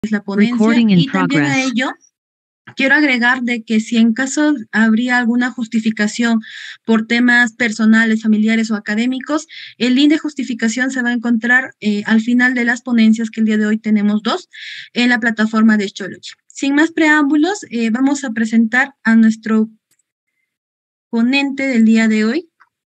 la ponencia y también a ello quiero agregar de que si en caso habría alguna justificación por temas personales, familiares o académicos, el link de justificación se va a encontrar al final de las ponencias, que el día de hoy tenemos 2, en la plataforma de Schoology. Sin más preámbulos, vamos a presentar a nuestro ponente del día de hoy.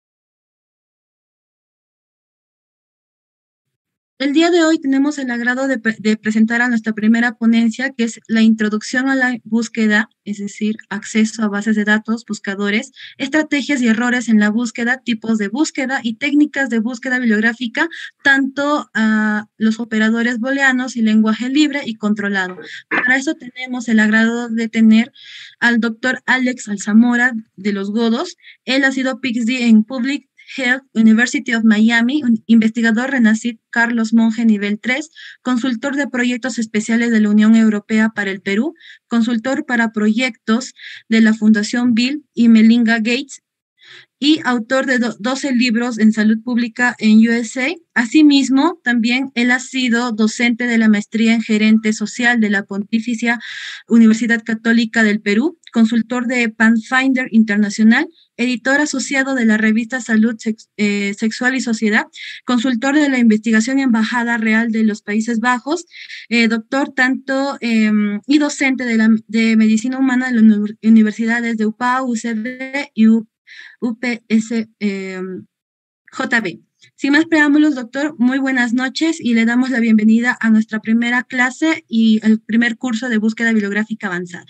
El día de hoy tenemos el agrado de presentar a nuestra primera ponencia, que es la introducción a la búsqueda, es decir, acceso a bases de datos, buscadores, estrategias y errores en la búsqueda, tipos de búsqueda y técnicas de búsqueda bibliográfica, tanto a los operadores booleanos y lenguaje libre y controlado. Para eso tenemos el agrado de tener al doctor Alex Alzamora de los Godos. Él ha sido PhD en Public Health, University of Miami, investigador RENACYT Carlos Monge nivel 3, consultor de proyectos especiales de la Unión Europea para el Perú, consultor para proyectos de la Fundación Bill y Melinda Gates y autor de 12 libros en salud pública en USA. Asimismo, también él ha sido docente de la maestría en gerente social de la Pontificia Universidad Católica del Perú, consultor de Pathfinder Internacional, editor asociado de la revista Salud Sexual y Sociedad, consultor de la investigación Embajada Real de los Países Bajos, doctor tanto y docente de Medicina Humana de las universidades de UPA, UCB y UPS JB. Sin más preámbulos, doctor, muy buenas noches y le damos la bienvenida a nuestra primera clase y el primer curso de búsqueda bibliográfica avanzada.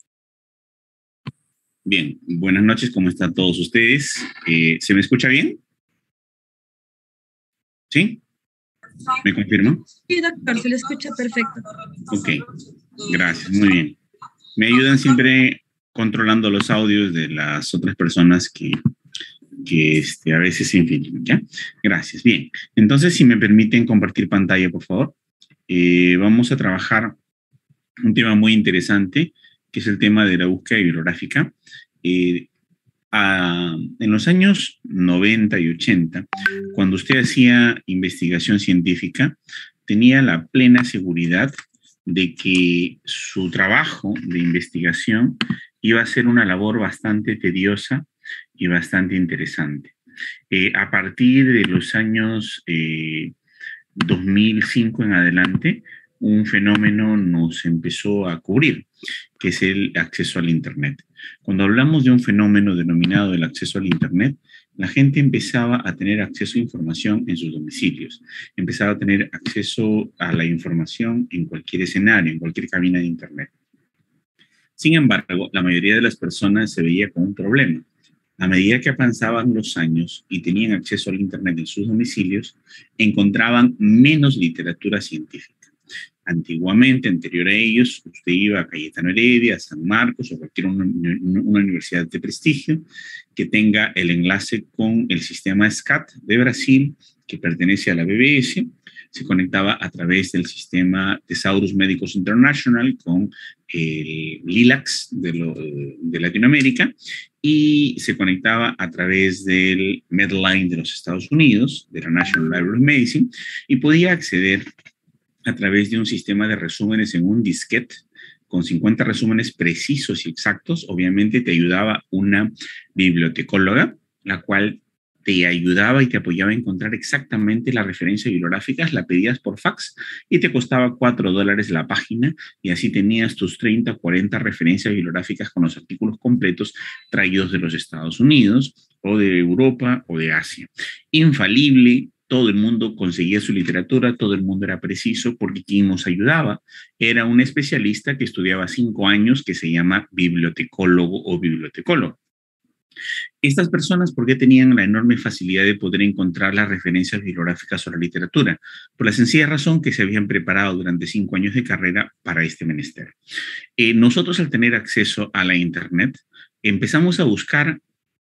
Bien, buenas noches, ¿cómo están todos ustedes? ¿Se me escucha bien? ¿Sí? ¿Me confirma? Sí, doctor, se le escucha perfecto. Ok, gracias, muy bien. Me ayudan siempre controlando los audios de las otras personas que a veces se infiltran, ¿ya? Gracias, bien. Entonces, si me permiten compartir pantalla, por favor. Vamos a trabajar un tema muy interesante, que es el tema de la búsqueda bibliográfica. En los años 90 y 80, cuando usted hacía investigación científica, tenía la plena seguridad de que su trabajo de investigación iba a ser una labor bastante tediosa y bastante interesante. A partir de los años 2005 en adelante, un fenómeno nos empezó a cubrir, que es el acceso al Internet. Cuando hablamos de un fenómeno denominado el acceso al Internet, la gente empezaba a tener acceso a información en sus domicilios, empezaba a tener acceso a la información en cualquier escenario, en cualquier cabina de Internet. Sin embargo, la mayoría de las personas se veía con un problema. A medida que avanzaban los años y tenían acceso al Internet en sus domicilios, encontraban menos literatura científica. Antiguamente, anterior a ellos, usted iba a Cayetano Heredia, a San Marcos o cualquier una universidad de prestigio que tenga el enlace con el sistema SCAT de Brasil, que pertenece a la BBS, se conectaba a través del sistema Tesaurus Médicos International con el LILACS de Latinoamérica y se conectaba a través del Medline de los Estados Unidos, de la National Library of Medicine, y podía acceder a través de un sistema de resúmenes en un disquete con 50 resúmenes precisos y exactos. Obviamente te ayudaba una bibliotecóloga, la cual te ayudaba y te apoyaba a encontrar exactamente las referencias bibliográficas, la pedías por fax y te costaba $4 la página y así tenías tus 30 o 40 referencias bibliográficas con los artículos completos traídos de los Estados Unidos o de Europa o de Asia. Infalible. Todo el mundo conseguía su literatura, todo el mundo era preciso, porque quien nos ayudaba era un especialista que estudiaba 5 años que se llama bibliotecólogo o bibliotecólogo. Estas personas, ¿por qué tenían la enorme facilidad de poder encontrar las referencias bibliográficas sobre la literatura? Por la sencilla razón que se habían preparado durante 5 años de carrera para este menester. Nosotros, al tener acceso a la Internet, empezamos a buscar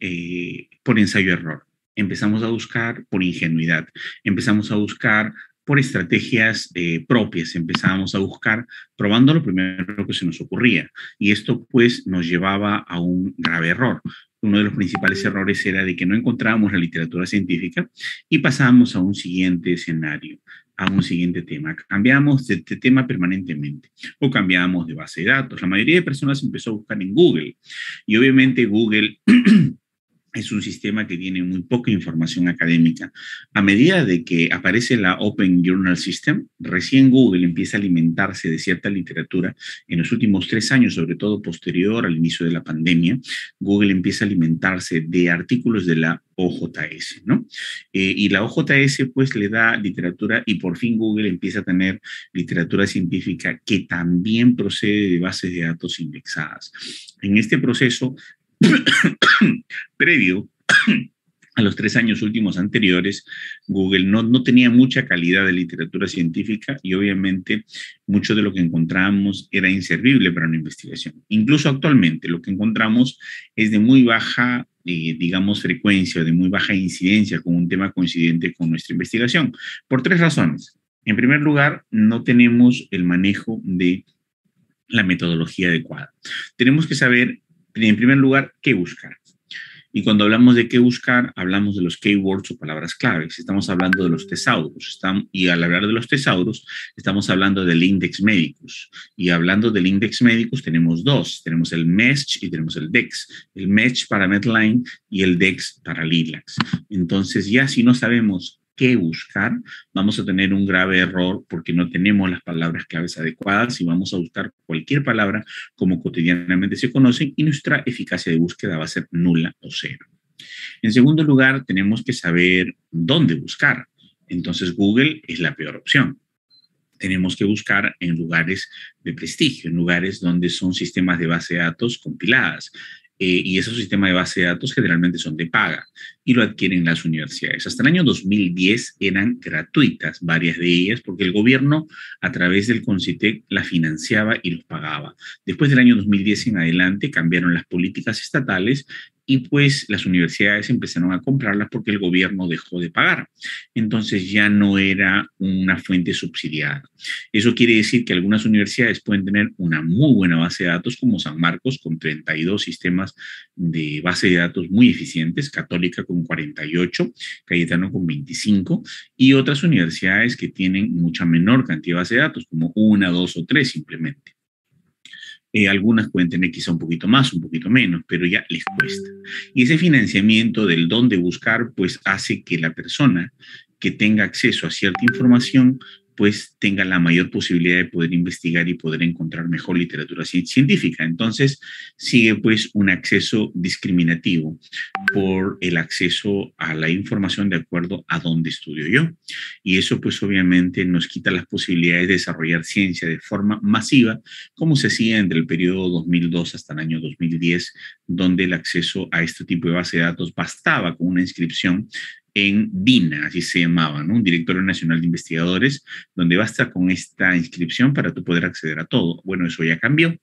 por ensayo-error. Empezamos a buscar por ingenuidad, empezamos a buscar por estrategias propias, empezamos a buscar probando lo primero que se nos ocurría. Y esto pues nos llevaba a un grave error. Uno de los principales errores era de que no encontrábamos la literatura científica y pasábamos a un siguiente escenario. a un siguiente tema. Cambiamos de tema permanentemente o cambiamos de base de datos. La mayoría de personas empezó a buscar en Google y obviamente Google es un sistema que tiene muy poca información académica. A medida de que aparece la Open Journal System, recién Google empieza a alimentarse de cierta literatura. En los últimos 3 años, sobre todo posterior al inicio de la pandemia, Google empieza a alimentarse de artículos de la OJS, ¿no? Y la OJS pues le da literatura y por fin Google empieza a tener literatura científica que también procede de bases de datos indexadas. En este proceso, previo a los 3 años últimos anteriores, Google no tenía mucha calidad de literatura científica y obviamente mucho de lo que encontramos era inservible para una investigación. Incluso actualmente lo que encontramos es de muy baja, digamos, frecuencia o de muy baja incidencia con un tema coincidente con nuestra investigación, por 3 razones. En primer lugar, no tenemos el manejo de la metodología adecuada. Tenemos que saber, en primer lugar, qué buscar. Y cuando hablamos de qué buscar, hablamos de los keywords o palabras claves. Estamos hablando de los tesauros. Y al hablar de los tesauros, estamos hablando del index medicus. Y hablando del index medicus, tenemos dos. Tenemos el MESH y tenemos el DEX. El MESH para Medline y el DEX para Lilacs. Entonces, ya si no sabemos qué buscar, vamos a tener un grave error porque no tenemos las palabras claves adecuadas y vamos a buscar cualquier palabra como cotidianamente se conocen y nuestra eficacia de búsqueda va a ser nula o cero. En segundo lugar, tenemos que saber dónde buscar. Entonces, Google es la peor opción. Tenemos que buscar en lugares de prestigio, en lugares donde son sistemas de base de datos compiladas. Y esos sistemas de base de datos generalmente son de paga y lo adquieren las universidades. Hasta el año 2010 eran gratuitas, varias de ellas, porque el gobierno a través del CONCITEC la financiaba y los pagaba. Después del año 2010 en adelante cambiaron las políticas estatales y pues las universidades empezaron a comprarlas porque el gobierno dejó de pagar. Entonces ya no era una fuente subsidiada. Eso quiere decir que algunas universidades pueden tener una muy buena base de datos como San Marcos con 32 sistemas de base de datos muy eficientes, Católica con 48, Cayetano con 25 y otras universidades que tienen mucha menor cantidad de base de datos como 1, 2 o 3 simplemente. Algunas pueden tener quizá un poquito más, un poquito menos, pero ya les cuesta. Y ese financiamiento del dónde buscar, pues hace que la persona que tenga acceso a cierta información, pues tenga la mayor posibilidad de poder investigar y poder encontrar mejor literatura científica. Entonces, sigue pues un acceso discriminativo por el acceso a la información de acuerdo a dónde estudio yo. Y eso pues obviamente nos quita las posibilidades de desarrollar ciencia de forma masiva, como se hacía entre el periodo 2002 hasta el año 2010, donde el acceso a este tipo de base de datos bastaba con una inscripción en DINA, así se llamaba, ¿no? Un Directorio Nacional de Investigadores, donde basta con esta inscripción para tú poder acceder a todo. Bueno, eso ya cambió.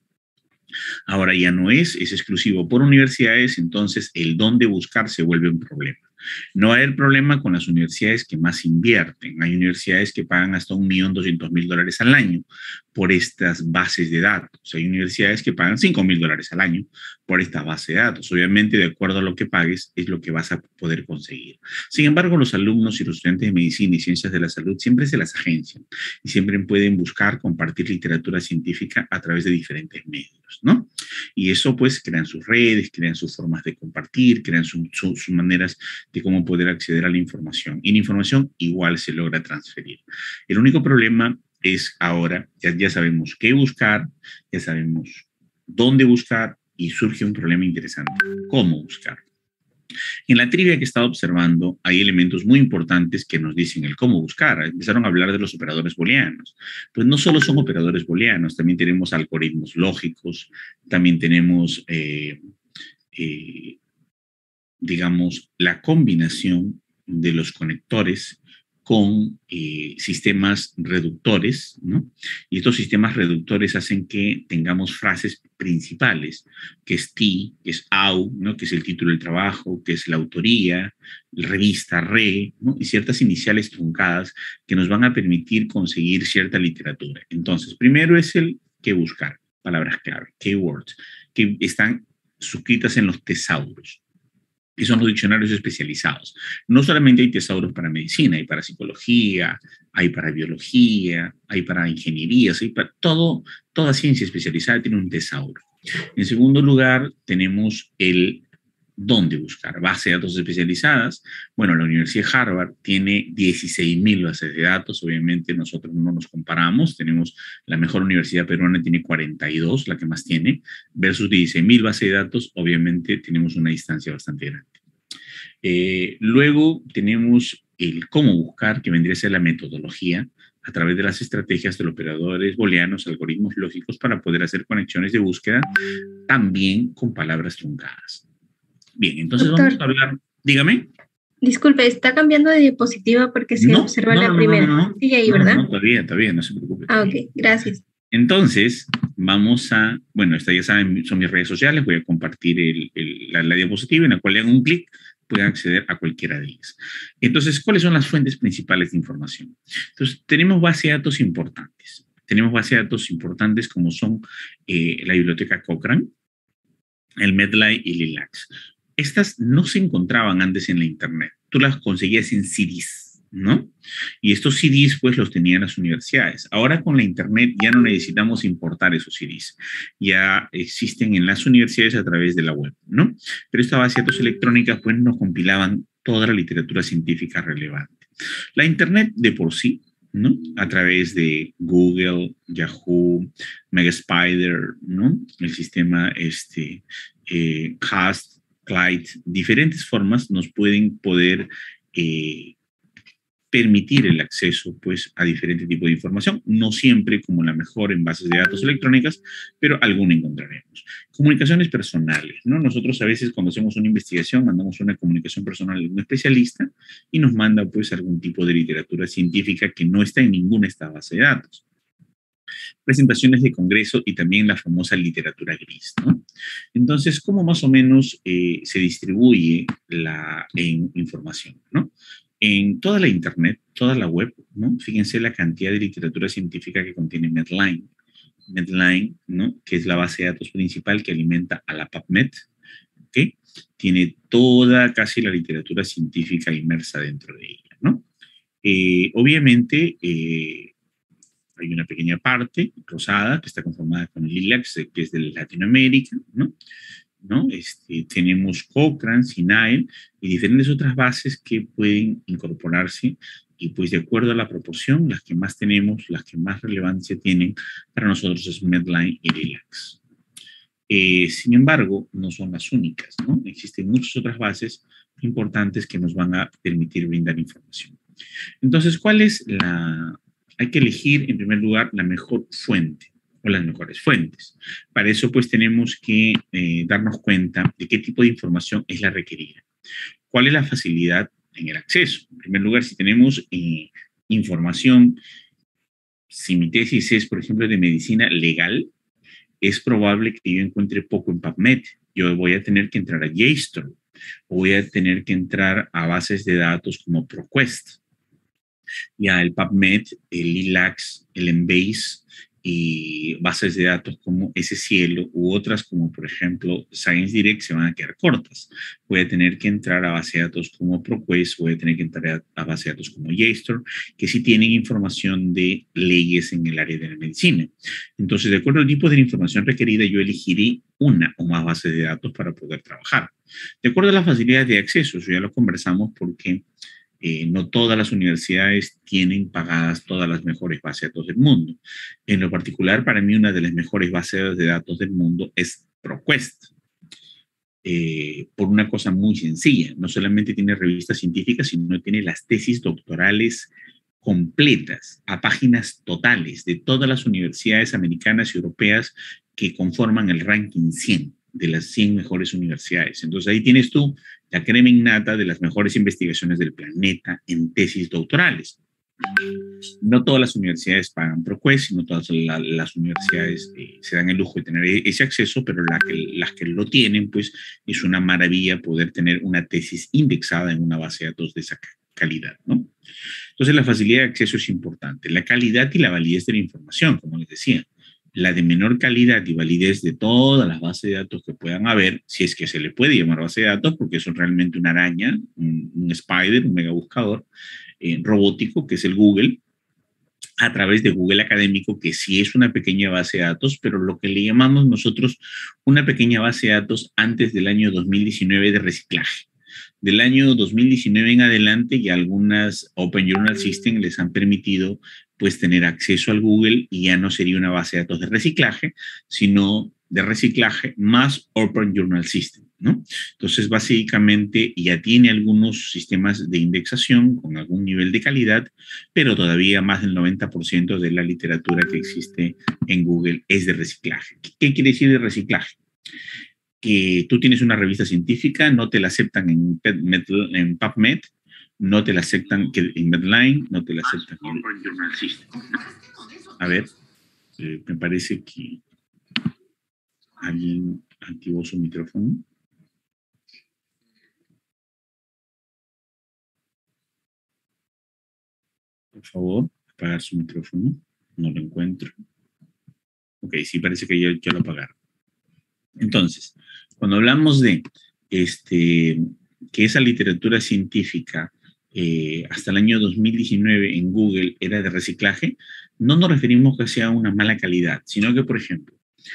Ahora ya no es exclusivo por universidades, entonces el dónde buscar se vuelve un problema. No va a haber problema con las universidades que más invierten. Hay universidades que pagan hasta $1.200.000 al año por estas bases de datos. Hay universidades que pagan $5.000 al año por esta base de datos. Obviamente, de acuerdo a lo que pagues, es lo que vas a poder conseguir. Sin embargo, los alumnos y los estudiantes de medicina y ciencias de la salud siempre se las agencian y siempre pueden buscar compartir literatura científica a través de diferentes medios, ¿no? Y eso, pues, crean sus redes, crean sus formas de compartir, crean sus maneras de cómo poder acceder a la información. Y la información igual se logra transferir. El único problema es ahora, ya sabemos qué buscar, ya sabemos dónde buscar y surge un problema interesante, cómo buscar. En la trivia que he estado observando hay elementos muy importantes que nos dicen el cómo buscar. Empezaron a hablar de los operadores booleanos. Pues no solo son operadores booleanos, también tenemos algoritmos lógicos, también tenemos digamos, la combinación de los conectores con sistemas reductores, ¿no? Y estos sistemas reductores hacen que tengamos frases principales, que es ti, que es au, ¿no? Que es el título del trabajo, que es la autoría, revista, re, ¿no? Y ciertas iniciales truncadas que nos van a permitir conseguir cierta literatura. Entonces, primero es el qué buscar, palabras clave, keywords, que están suscritas en los tesauros. que son los diccionarios especializados. No solamente hay tesauros para medicina, hay para psicología, hay para biología, hay para ingeniería, hay para todo, toda ciencia especializada tiene un tesauro. En segundo lugar, tenemos el dónde buscar. Base de datos especializadas. Bueno, la Universidad de Harvard tiene 16.000 bases de datos. Obviamente nosotros no nos comparamos. Tenemos la mejor universidad peruana, tiene 42, la que más tiene, versus 16.000 bases de datos. Obviamente tenemos una distancia bastante grande. Luego tenemos el cómo buscar, que vendría a ser la metodología, a través de las estrategias de los operadores booleanos, algoritmos lógicos, para poder hacer conexiones de búsqueda, también con palabras truncadas. Bien, entonces Doctor, vamos a hablar. Dígame. Disculpe, está cambiando de diapositiva porque se observa la primera. Sigue ahí, ¿verdad? No, todavía, no se preocupe. Ok, gracias. Entonces, vamos a, bueno, estas ya saben, son mis redes sociales, voy a compartir la diapositiva en la cual le hagan un clic, pueden acceder a cualquiera de ellas. Entonces, ¿cuáles son las fuentes principales de información? Entonces, tenemos bases de datos importantes. Tenemos bases de datos importantes como son la biblioteca Cochrane, el Medline y Lilacs. Estas no se encontraban antes en la Internet. Tú las conseguías en CDs, ¿no? Y estos CDs, pues, los tenían las universidades. Ahora con la Internet ya no necesitamos importar esos CDs. Ya existen en las universidades a través de la web, ¿no? Pero estas bases de datos electrónicas, pues, nos compilaban toda la literatura científica relevante. La Internet de por sí, ¿no? A través de Google, Yahoo, Megaspider, ¿no? El sistema Cast, Clyde, diferentes formas nos pueden permitir el acceso, pues, a diferentes tipos de información, no siempre como la mejor en bases de datos electrónicas, pero alguna encontraremos. Comunicaciones personales, ¿no? Nosotros a veces cuando hacemos una investigación mandamos una comunicación personal a un especialista y nos manda, pues, algún tipo de literatura científica que no está en ninguna de estas bases de datos. Presentaciones de congreso y también la famosa literatura gris, ¿no? Entonces, ¿cómo más o menos se distribuye la información, ¿no? En toda la Internet, toda la web, ¿no? Fíjense la cantidad de literatura científica que contiene Medline. Medline, ¿no? Que es la base de datos principal que alimenta a la PubMed, ¿ok? Tiene toda casi la literatura científica inmersa dentro de ella, ¿no? Obviamente, hay una pequeña parte rosada que está conformada con Lilacs, que es de Latinoamérica, ¿no? Tenemos Cochrane, SINAEL y diferentes otras bases que pueden incorporarse y pues de acuerdo a la proporción, las que más tenemos, las que más relevancia tienen para nosotros es Medline y Lilacs. Sin embargo, no son las únicas, ¿no? Existen muchas otras bases importantes que nos van a permitir brindar información. Entonces, ¿cuál es hay que elegir en primer lugar la mejor fuente o las mejores fuentes. Para eso pues tenemos que darnos cuenta de qué tipo de información es la requerida. ¿Cuál es la facilidad en el acceso? En primer lugar, si tenemos información, si mi tesis es, por ejemplo, de medicina legal, es probable que yo encuentre poco en PubMed. Yo voy a tener que entrar a JSTOR o voy a tener que entrar a bases de datos como ProQuest. Ya el PubMed, el Lilacs, el Embase y bases de datos como SCielo u otras como por ejemplo ScienceDirect se van a quedar cortas. Voy a tener que entrar a bases de datos como ProQuest, voy a tener que entrar a bases de datos como JSTOR, que sí tienen información de leyes en el área de la medicina. Entonces, de acuerdo al tipo de información requerida, yo elegiré una o más bases de datos para poder trabajar. De acuerdo a las facilidades de acceso, eso ya lo conversamos porque no todas las universidades tienen pagadas todas las mejores bases de datos del mundo. En lo particular, para mí, una de las mejores bases de datos del mundo es ProQuest. Por una cosa muy sencilla. No solamente tiene revistas científicas, sino tiene las tesis doctorales completas, a páginas totales, de todas las universidades americanas y europeas que conforman el ranking 100 de las 100 mejores universidades. Entonces ahí tienes tú la crema innata de las mejores investigaciones del planeta en tesis doctorales. No todas las universidades pagan ProQuest, sino todas las universidades se dan el lujo de tener ese acceso, pero las que lo tienen, pues es una maravilla poder tener una tesis indexada en una base de datos de esa calidad, ¿no? Entonces la facilidad de acceso es importante, la calidad y la validez de la información, como les decía. la de menor calidad y validez de todas las bases de datos que puedan haber, si es que se le puede llamar base de datos, porque eso es realmente una araña, un spider, un megabuscador robótico, que es el Google, a través de Google Académico, que sí es una pequeña base de datos, pero lo que le llamamos nosotros una pequeña base de datos antes del año 2019 de reciclaje. Del año 2019 en adelante, y algunas Open Journal System les han permitido pues tener acceso al Google, y ya no sería una base de datos de reciclaje, sino de reciclaje más Open Journal System, ¿no? Entonces, básicamente ya tiene algunos sistemas de indexación con algún nivel de calidad, pero todavía más del 90% de la literatura que existe en Google es de reciclaje. ¿Qué quiere decir de reciclaje? Que tú tienes una revista científica, no te la aceptan en PubMed, no te la aceptan en Medline, no te la aceptan en Journal System. A ver, me parece que alguien activó su micrófono. Por favor, apagar su micrófono. No lo encuentro. Ok, sí, parece que ya lo apagaron. Entonces, cuando hablamos de que esa literatura científica hasta el año 2019 en Google era de reciclaje, no nos referimos que sea una mala calidad, sino que, por ejemplo,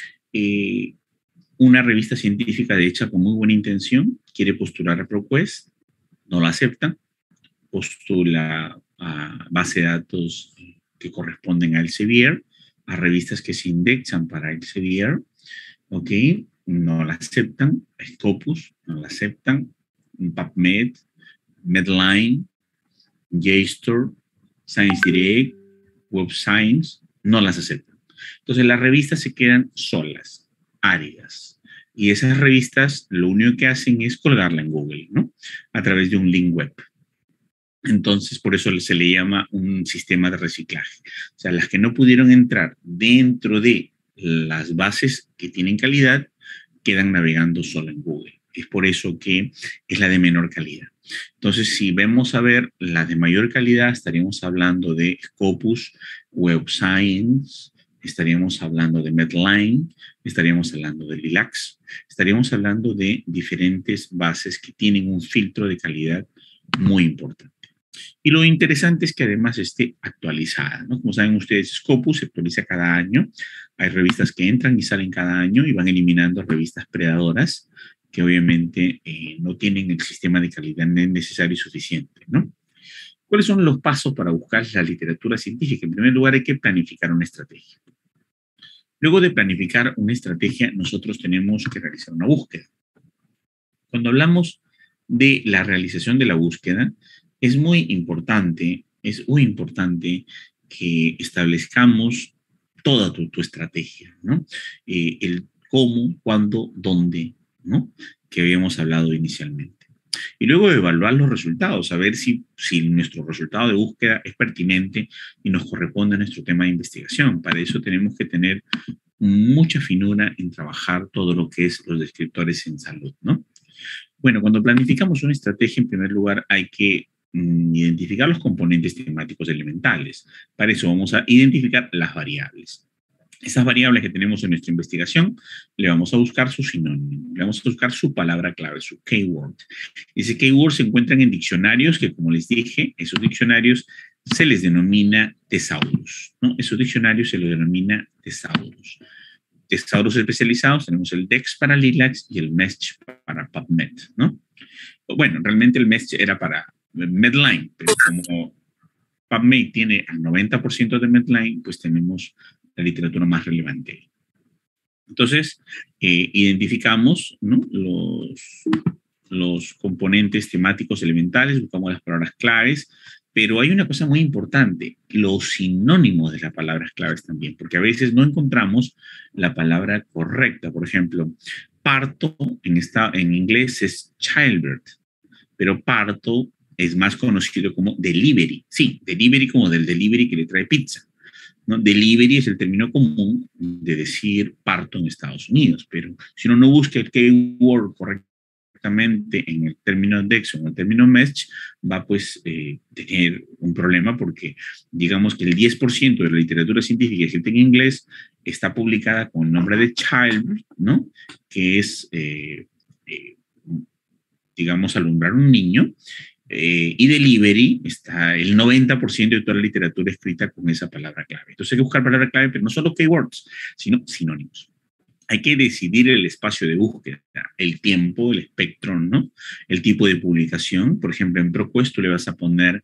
una revista científica de hecha con muy buena intención quiere postular a ProQuest, no la aceptan, postula a base de datos que corresponden a Elsevier, a revistas que se indexan para Elsevier, ¿ok? No la aceptan, Scopus, no la aceptan, PubMed, Medline, JSTOR, ScienceDirect, Web Science, no las aceptan. Entonces las revistas se quedan solas, áridas. Y esas revistas lo único que hacen es colgarla en Google, ¿no? A través de un link web. Entonces, por eso se le llama un sistema de reciclaje. O sea, las que no pudieron entrar dentro de las bases que tienen calidad, quedan navegando solo en Google. Es por eso que es la de menor calidad. Entonces, si vemos a ver la de mayor calidad, estaríamos hablando de Scopus, Web Science, estaríamos hablando de Medline, estaríamos hablando de Lilacs, estaríamos hablando de diferentes bases que tienen un filtro de calidad muy importante. Y lo interesante es que además esté actualizada, ¿no? Como saben ustedes, Scopus se actualiza cada año. Hay revistas que entran y salen cada año y van eliminando revistas predadoras que obviamente no tienen el sistema de calidad necesario y suficiente, ¿no? ¿Cuáles son los pasos para buscar la literatura científica? En primer lugar, hay que planificar una estrategia. Luego de planificar una estrategia, nosotros tenemos que realizar una búsqueda. Cuando hablamos de la realización de la búsqueda, es muy importante que establezcamos toda tu estrategia, ¿no? El cómo, cuándo, dónde, ¿no? Que habíamos hablado inicialmente. Y luego evaluar los resultados, saber si nuestro resultado de búsqueda es pertinente y nos corresponde a nuestro tema de investigación. Para eso tenemos que tener mucha finura en trabajar todo lo que es los descriptores en salud, ¿no? Bueno, cuando planificamos una estrategia, en primer lugar, hay que identificar los componentes temáticos elementales. Para eso vamos a identificar las variables. Esas variables que tenemos en nuestra investigación, le vamos a buscar su sinónimo, le vamos a buscar su palabra clave, su keyword. Ese keyword se encuentran en diccionarios que, como les dije, esos diccionarios se les denomina tesaurus, ¿no? Esos diccionarios se les denomina tesaurus. Tesaurus especializados, tenemos el DEX para Lilacs y el MESH para PubMed, ¿no? Bueno, realmente el MESH era para Medline, pero como PubMed tiene al 90% de Medline, pues tenemos la literatura más relevante. Entonces, identificamos, ¿no?, los componentes temáticos elementales, buscamos las palabras claves, pero hay una cosa muy importante, los sinónimos de las palabras claves también, porque a veces no encontramos la palabra correcta. Por ejemplo, parto en inglés es childbirth, pero parto es más conocido como delivery. Sí, delivery como del delivery que le trae pizza, ¿no? Delivery es el término común de decir parto en Estados Unidos, pero si uno no busca el keyword correctamente correctamente en el término DEX o en el término MESH, va pues tener un problema porque digamos que el 10% de la literatura científica escrita en inglés está publicada con el nombre de Child, ¿no? Que es, digamos, alumbrar un niño, y delivery está el 90% de toda la literatura escrita con esa palabra clave. Entonces hay que buscar palabra clave, pero no solo keywords, sino sinónimos. Hay que decidir el espacio de búsqueda, el tiempo, el espectro, ¿no? El tipo de publicación. Por ejemplo, en ProQuest tú le vas a poner,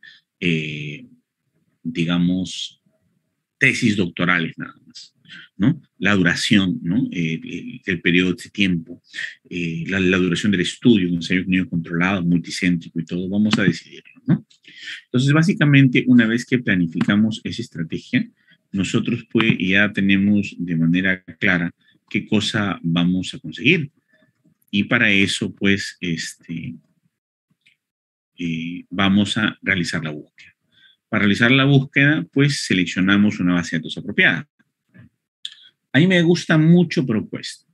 digamos, tesis doctorales nada más, ¿no? La duración, ¿no? El periodo de tiempo, la duración del estudio, un ensayo clínico controlado, multicéntrico y todo, vamos a decidirlo, ¿no? Entonces, básicamente, una vez que planificamos esa estrategia, nosotros pues ya tenemos de manera clara qué cosa vamos a conseguir. Y para eso, pues, vamos a realizar la búsqueda. Para realizar la búsqueda, pues, seleccionamos una base de datos apropiada. A mí me gusta mucho ProQuest.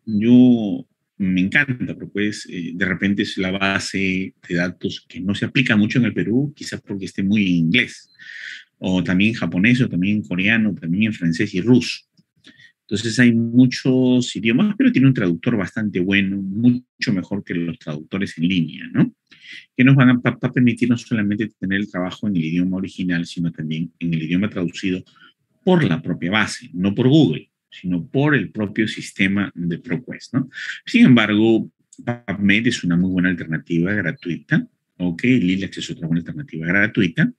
Me encanta ProQuest. De repente es la base de datos que no se aplica mucho en el Perú, quizás porque esté muy en inglés, o también en japonés, o también en coreano, también en francés y ruso. Entonces hay muchos idiomas, pero tiene un traductor bastante bueno, mucho mejor que los traductores en línea, ¿no? Que nos van a permitir no solamente tener el trabajo en el idioma original, sino también en el idioma traducido por la propia base, no por Google, sino por el propio sistema de ProQuest, ¿no? Sin embargo, PubMed es una muy buena alternativa gratuita, ¿ok? Lilac es otra buena alternativa gratuita.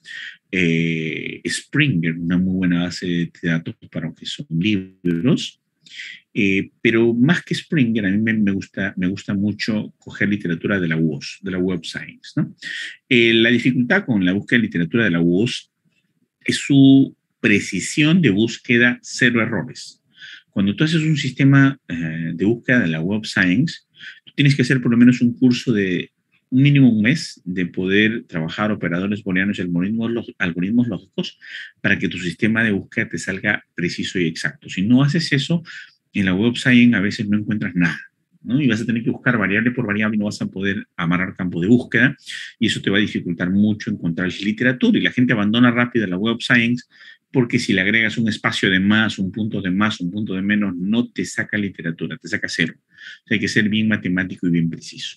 Springer, una muy buena base de datos para lo que son libros. Pero más que Springer, a mí me gusta mucho coger literatura de la WOS, de la Web Science, ¿no? La dificultad con la búsqueda de literatura de la WOS es su precisión de búsqueda, cero errores. Cuando tú haces un sistema de búsqueda de la Web Science, tú tienes que hacer por lo menos un curso de un mínimo un mes de poder trabajar operadores booleanos y algoritmos lógicos para que tu sistema de búsqueda te salga preciso y exacto. Si no haces eso, en la Web Science a veces no encuentras nada, ¿no? Y vas a tener que buscar variable por variable y no vas a poder amarrar campo de búsqueda y eso te va a dificultar mucho encontrar literatura y la gente abandona rápido la Web Science porque si le agregas un espacio de más, un punto de más, un punto de menos, no te saca literatura, te saca cero. O sea, hay que ser bien matemático y bien preciso.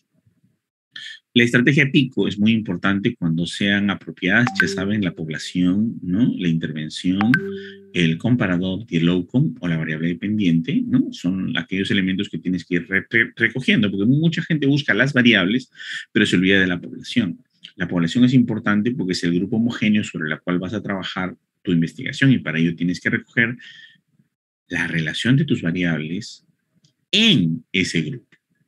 La estrategia pico es muy importante cuando sean apropiadas, ya saben, la población, ¿no? La intervención, el comparador y el outcome o la variable dependiente, ¿no? Son aquellos elementos que tienes que ir recogiendo, porque mucha gente busca las variables, pero se olvida de la población. La población es importante porque es el grupo homogéneo sobre el cual vas a trabajar tu investigación y para ello tienes que recoger la relación de tus variables en ese grupo,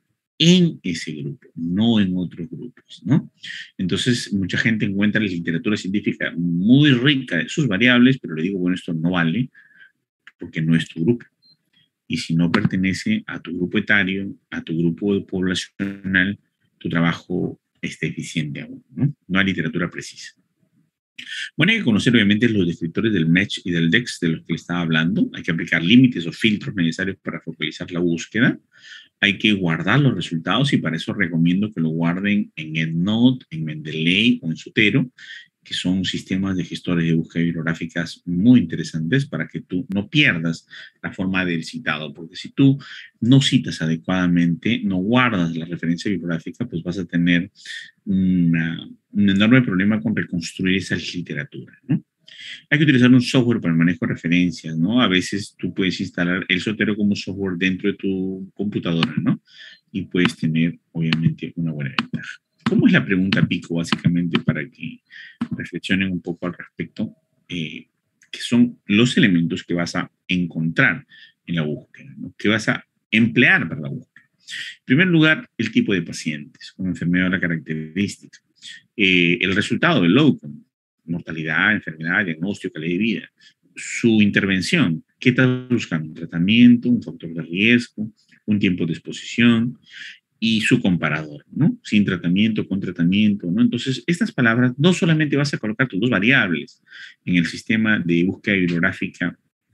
no en otros grupos, ¿no? Entonces, mucha gente encuentra la literatura científica muy rica de sus variables, pero le digo, bueno, esto no vale porque no es tu grupo. Y si no pertenece a tu grupo etario, a tu grupo poblacional, tu trabajo está eficiente aún, ¿no? No hay literatura precisa. Bueno, hay que conocer obviamente los descriptores del MESH y del DEX de los que le estaba hablando. Hay que aplicar límites o filtros necesarios para focalizar la búsqueda. Hay que guardar los resultados y para eso recomiendo que lo guarden en EndNote, en Mendeley o en Zotero, que son sistemas de gestores de búsqueda bibliográficas muy interesantes para que tú no pierdas la forma del citado, porque si tú no citas adecuadamente, no guardas la referencia bibliográfica, pues vas a tener un enorme problema con reconstruir esa literatura, ¿no? Hay que utilizar un software para el manejo de referencias, ¿no? A veces tú puedes instalar el Zotero como software dentro de tu computadora, ¿no? Y puedes tener, obviamente, una buena ventaja. ¿Cómo es la pregunta pico, básicamente, para que reflexionen un poco al respecto? Que son los elementos que vas a encontrar en la búsqueda, ¿no? Que vas a emplear para la búsqueda. En primer lugar, el tipo de pacientes, con enfermedad o la característica. El resultado del outcome, mortalidad, enfermedad, diagnóstico, calidad de vida. Su intervención, ¿qué estás buscando? Un tratamiento, un factor de riesgo, un tiempo de exposición y su comparador, ¿no? Sin tratamiento, con tratamiento, ¿no? Entonces, estas palabras no solamente vas a colocar tus dos variables en el sistema de búsqueda bibliográfica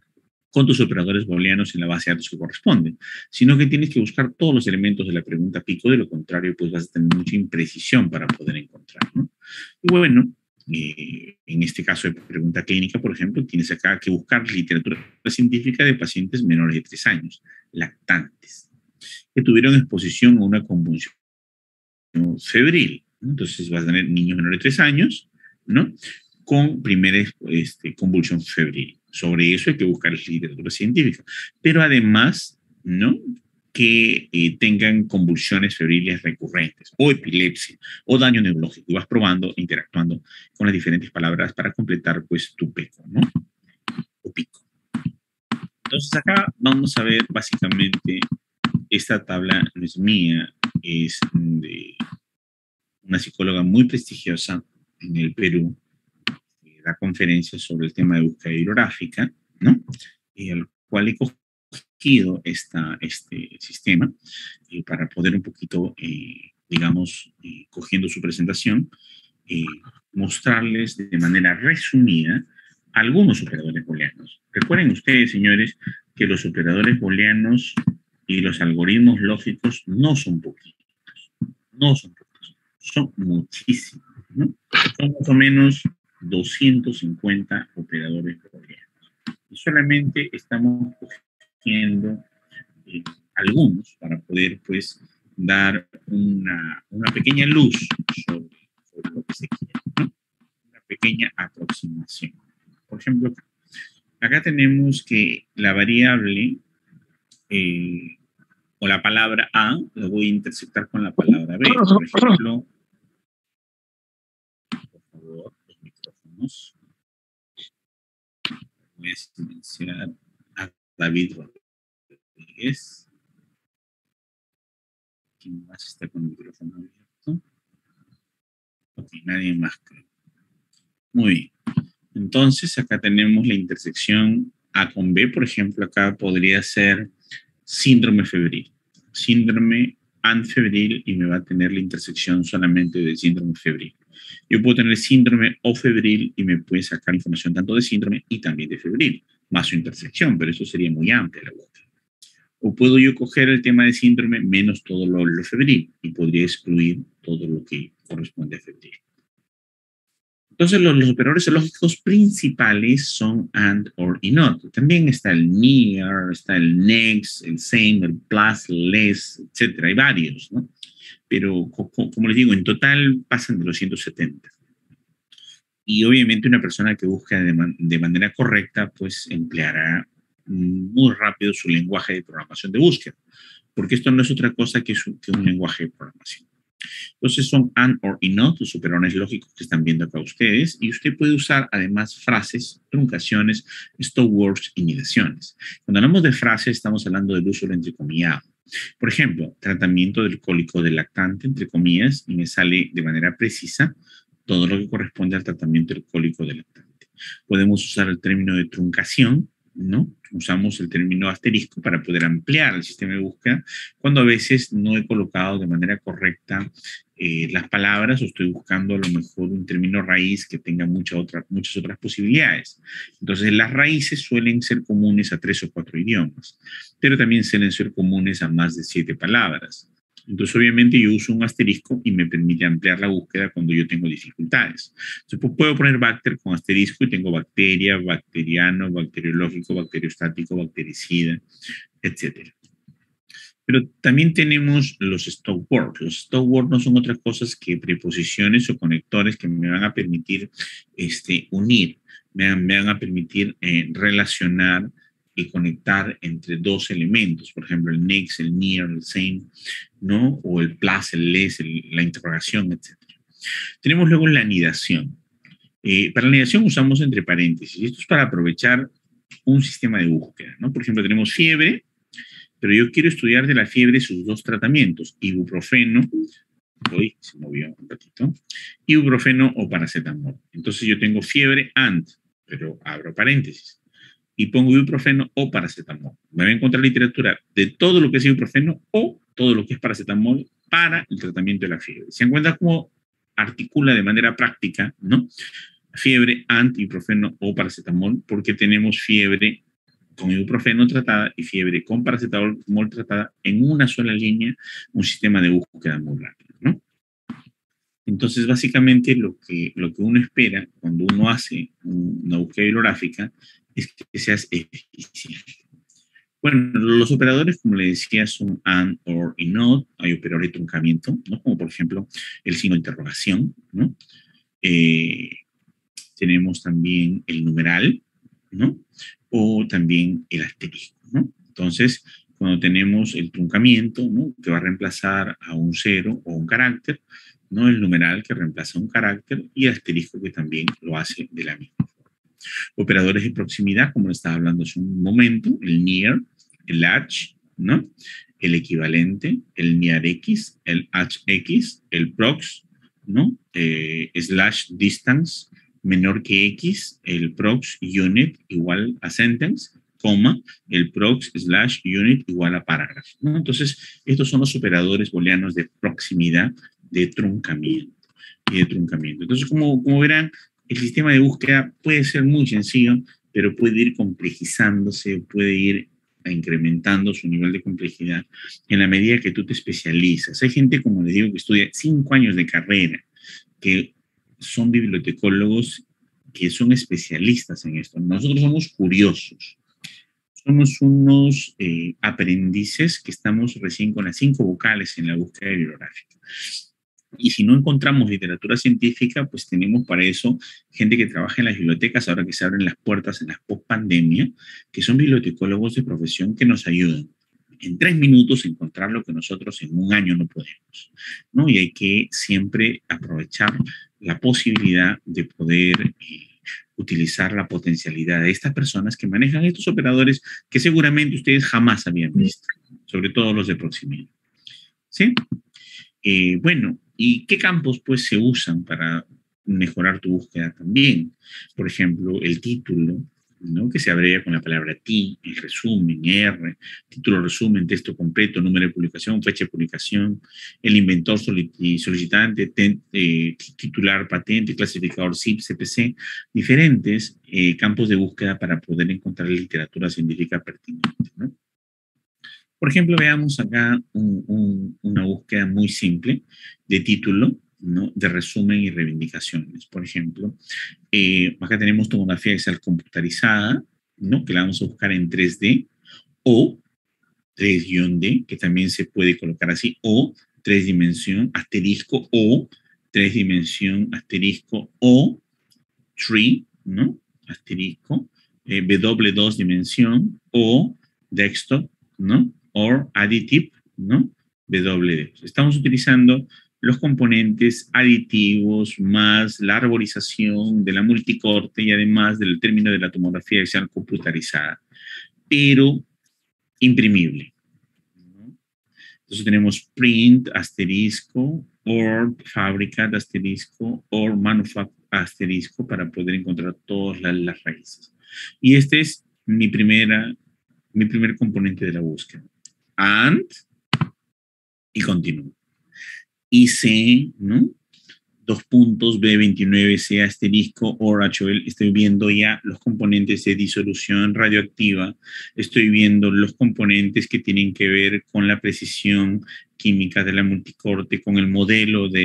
con tus operadores booleanos en la base de datos que corresponden, sino que tienes que buscar todos los elementos de la pregunta pico, de lo contrario, pues vas a tener mucha imprecisión para poder encontrar, ¿no? Y bueno, en este caso de pregunta clínica, por ejemplo, tienes acá que buscar literatura científica de pacientes menores de 3 años, lactantes, que tuvieron exposición a una convulsión febril. Entonces vas a tener niños menores de 3 años, ¿no? Con primera convulsión febril. Sobre eso hay que buscar literatura científica. Pero además, ¿no? Que tengan convulsiones febriles recurrentes, o epilepsia, o daño neurológico. Y vas probando, interactuando con las diferentes palabras para completar, pues, tu PECO, ¿no? O pico. Entonces acá vamos a ver básicamente, esta tabla no es mía, es de una psicóloga muy prestigiosa en el Perú, que da conferencias sobre el tema de búsqueda hidrográfica, ¿no? Y al cual he cogido este sistema para poder un poquito, digamos, cogiendo su presentación, mostrarles de manera resumida algunos operadores booleanos. Recuerden ustedes, señores, que los operadores booleanos y los algoritmos lógicos no son poquitos, no son poquitos, son muchísimos, ¿no? Son más o menos 250 operadores booleanos. Y solamente estamos cogiendo algunos para poder, pues, dar una pequeña luz sobre lo que se quiere, ¿no? Una pequeña aproximación. Por ejemplo, acá tenemos que la variable o la palabra A la voy a intersectar con la palabra B. Por ejemplo, por favor, los micrófonos. Voy a silenciar a David Rodríguez. ¿Quién más está con el micrófono abierto? Ok, nadie más creo. Muy bien. Entonces, acá tenemos la intersección A con B. Por ejemplo, acá podría ser síndrome febril. Síndrome anfebril y me va a tener la intersección solamente de síndrome febril. Yo puedo tener síndrome o febril y me puede sacar información tanto de síndrome y también de febril, más su intersección, pero eso sería muy amplia la búsqueda. O puedo yo coger el tema de síndrome menos todo lo febril y podría excluir todo lo que corresponde a febril. Entonces, los operadores lógicos principales son AND, OR y NOT. También está el NEAR, está el NEXT, el SAME, el PLUS, el LESS, etc. Hay varios, ¿no? Pero, como les digo, en total pasan de los 170. Y obviamente una persona que busca de manera correcta, pues empleará muy rápido su lenguaje de programación de búsqueda, porque esto no es otra cosa que un lenguaje de programación. Entonces son AND, OR y NOT, los operadores lógicos que están viendo acá ustedes, y usted puede usar además frases, truncaciones, stop words y nidaciones. Cuando hablamos de frases, estamos hablando del uso del entrecomillado. Por ejemplo, tratamiento del cólico del lactante, entre comillas, y me sale de manera precisa todo lo que corresponde al tratamiento del cólico del lactante. Podemos usar el término de truncación, ¿no? Usamos el término asterisco para poder ampliar el sistema de búsqueda cuando a veces no he colocado de manera correcta las palabras o estoy buscando a lo mejor un término raíz que tenga muchas otras posibilidades. Entonces, las raíces suelen ser comunes a 3 o 4 idiomas, pero también suelen ser comunes a más de 7 palabras. Entonces, obviamente, yo uso un asterisco y me permite ampliar la búsqueda cuando yo tengo dificultades. Entonces, puedo poner bacter con asterisco y tengo bacteria, bacteriano, bacteriológico, bacteriostático, bactericida, etc. Pero también tenemos los stop words. Los stop words no son otras cosas que preposiciones o conectores que me van a permitir unir, me van a permitir relacionar y conectar entre dos elementos, por ejemplo, el next, el near, el same, ¿no? O el plus, el less, la interrogación, etc. Tenemos luego la anidación. Para la anidación usamos entre paréntesis. Esto es para aprovechar un sistema de búsqueda, ¿no? Por ejemplo, tenemos fiebre, pero yo quiero estudiar de la fiebre sus dos tratamientos, ibuprofeno, hoy se movió un ratito, ibuprofeno o paracetamol. Entonces yo tengo fiebre and, pero abro paréntesis, y pongo ibuprofeno o paracetamol. Me voy a encontrar literatura de todo lo que es ibuprofeno o todo lo que es paracetamol para el tratamiento de la fiebre. Se encuentra cómo articula de manera práctica, ¿no? Fiebre and, ibuprofeno o paracetamol, porque tenemos fiebre con ibuprofeno tratada y fiebre con paracetamol tratada en una sola línea, un sistema de búsqueda muy rápido, ¿no? Entonces, básicamente, lo que uno espera cuando uno hace una búsqueda bibliográfica es que seas eficiente. Bueno, los operadores, como le decía, son AND, OR y NOT. Hay operadores de truncamiento, ¿no? Como por ejemplo el signo de interrogación, ¿no? Tenemos también el numeral, ¿no? O también el asterisco, ¿no? Entonces, cuando tenemos el truncamiento, ¿no? Que va a reemplazar a un 0 o un carácter, ¿no? El numeral que reemplaza un carácter y el asterisco que también lo hace de la misma forma. Operadores de proximidad, como le estaba hablando hace un momento, el near, el latch, ¿no? El equivalente, el near x, el hx, el prox, ¿no? Slash distance menor que x, el prox unit igual a sentence, coma, el prox slash unit igual a paragraph, ¿no? Entonces, estos son los operadores booleanos de proximidad, de truncamiento y de truncamiento. Entonces, como verán, el sistema de búsqueda puede ser muy sencillo, pero puede ir complejizándose, puede ir incrementando su nivel de complejidad en la medida que tú te especializas. Hay gente, como les digo, que estudia 5 años de carrera, que son bibliotecólogos, que son especialistas en esto. Nosotros somos curiosos. Somos unos aprendices que estamos recién con las 5 vocales en la búsqueda bibliográfica. Y si no encontramos literatura científica, pues tenemos para eso gente que trabaja en las bibliotecas, ahora que se abren las puertas en la post-pandemia, que son bibliotecólogos de profesión que nos ayudan en 3 minutos a encontrar lo que nosotros en un año no podemos, ¿no? Y hay que siempre aprovechar la posibilidad de poder utilizar la potencialidad de estas personas que manejan estos operadores que seguramente ustedes jamás habían visto, sobre todo los de proximidad. ¿Sí? Bueno, ¿y qué campos pues se usan para mejorar tu búsqueda también? Por ejemplo, el título, ¿no? Que se abrevia con la palabra T, el resumen, R, título, resumen, texto completo, número de publicación, fecha de publicación, el inventor y solicitante, titular, patente, clasificador SIP, CPC, diferentes campos de búsqueda para poder encontrar literatura científica pertinente, ¿no? Por ejemplo, veamos acá una búsqueda muy simple de título, ¿no? De resumen y reivindicaciones. Por ejemplo, acá tenemos tomografía axial computarizada, ¿no? Que la vamos a buscar en 3D, o 3-D, que también se puede colocar así, o 3 dimensión, asterisco, o 3 dimensión, asterisco, o tree, ¿no? Asterisco, W2 dimensión, o desktop, ¿no? Or additive, ¿no? W2. Estamos utilizando los componentes aditivos más la arborización de la multicorte y además del término de la tomografía axial computarizada, pero imprimible, ¿no? Entonces tenemos print, asterisco, or fabricate, asterisco, or manufacture, asterisco, para poder encontrar todas las raíces. Y este es mi primer componente de la búsqueda. And, y continúo. Y C, ¿no? 2 puntos, B29, C asterisco, or HL, estoy viendo ya los componentes de disolución radioactiva, estoy viendo los componentes que tienen que ver con la precisión química de la multicorte, con el modelo de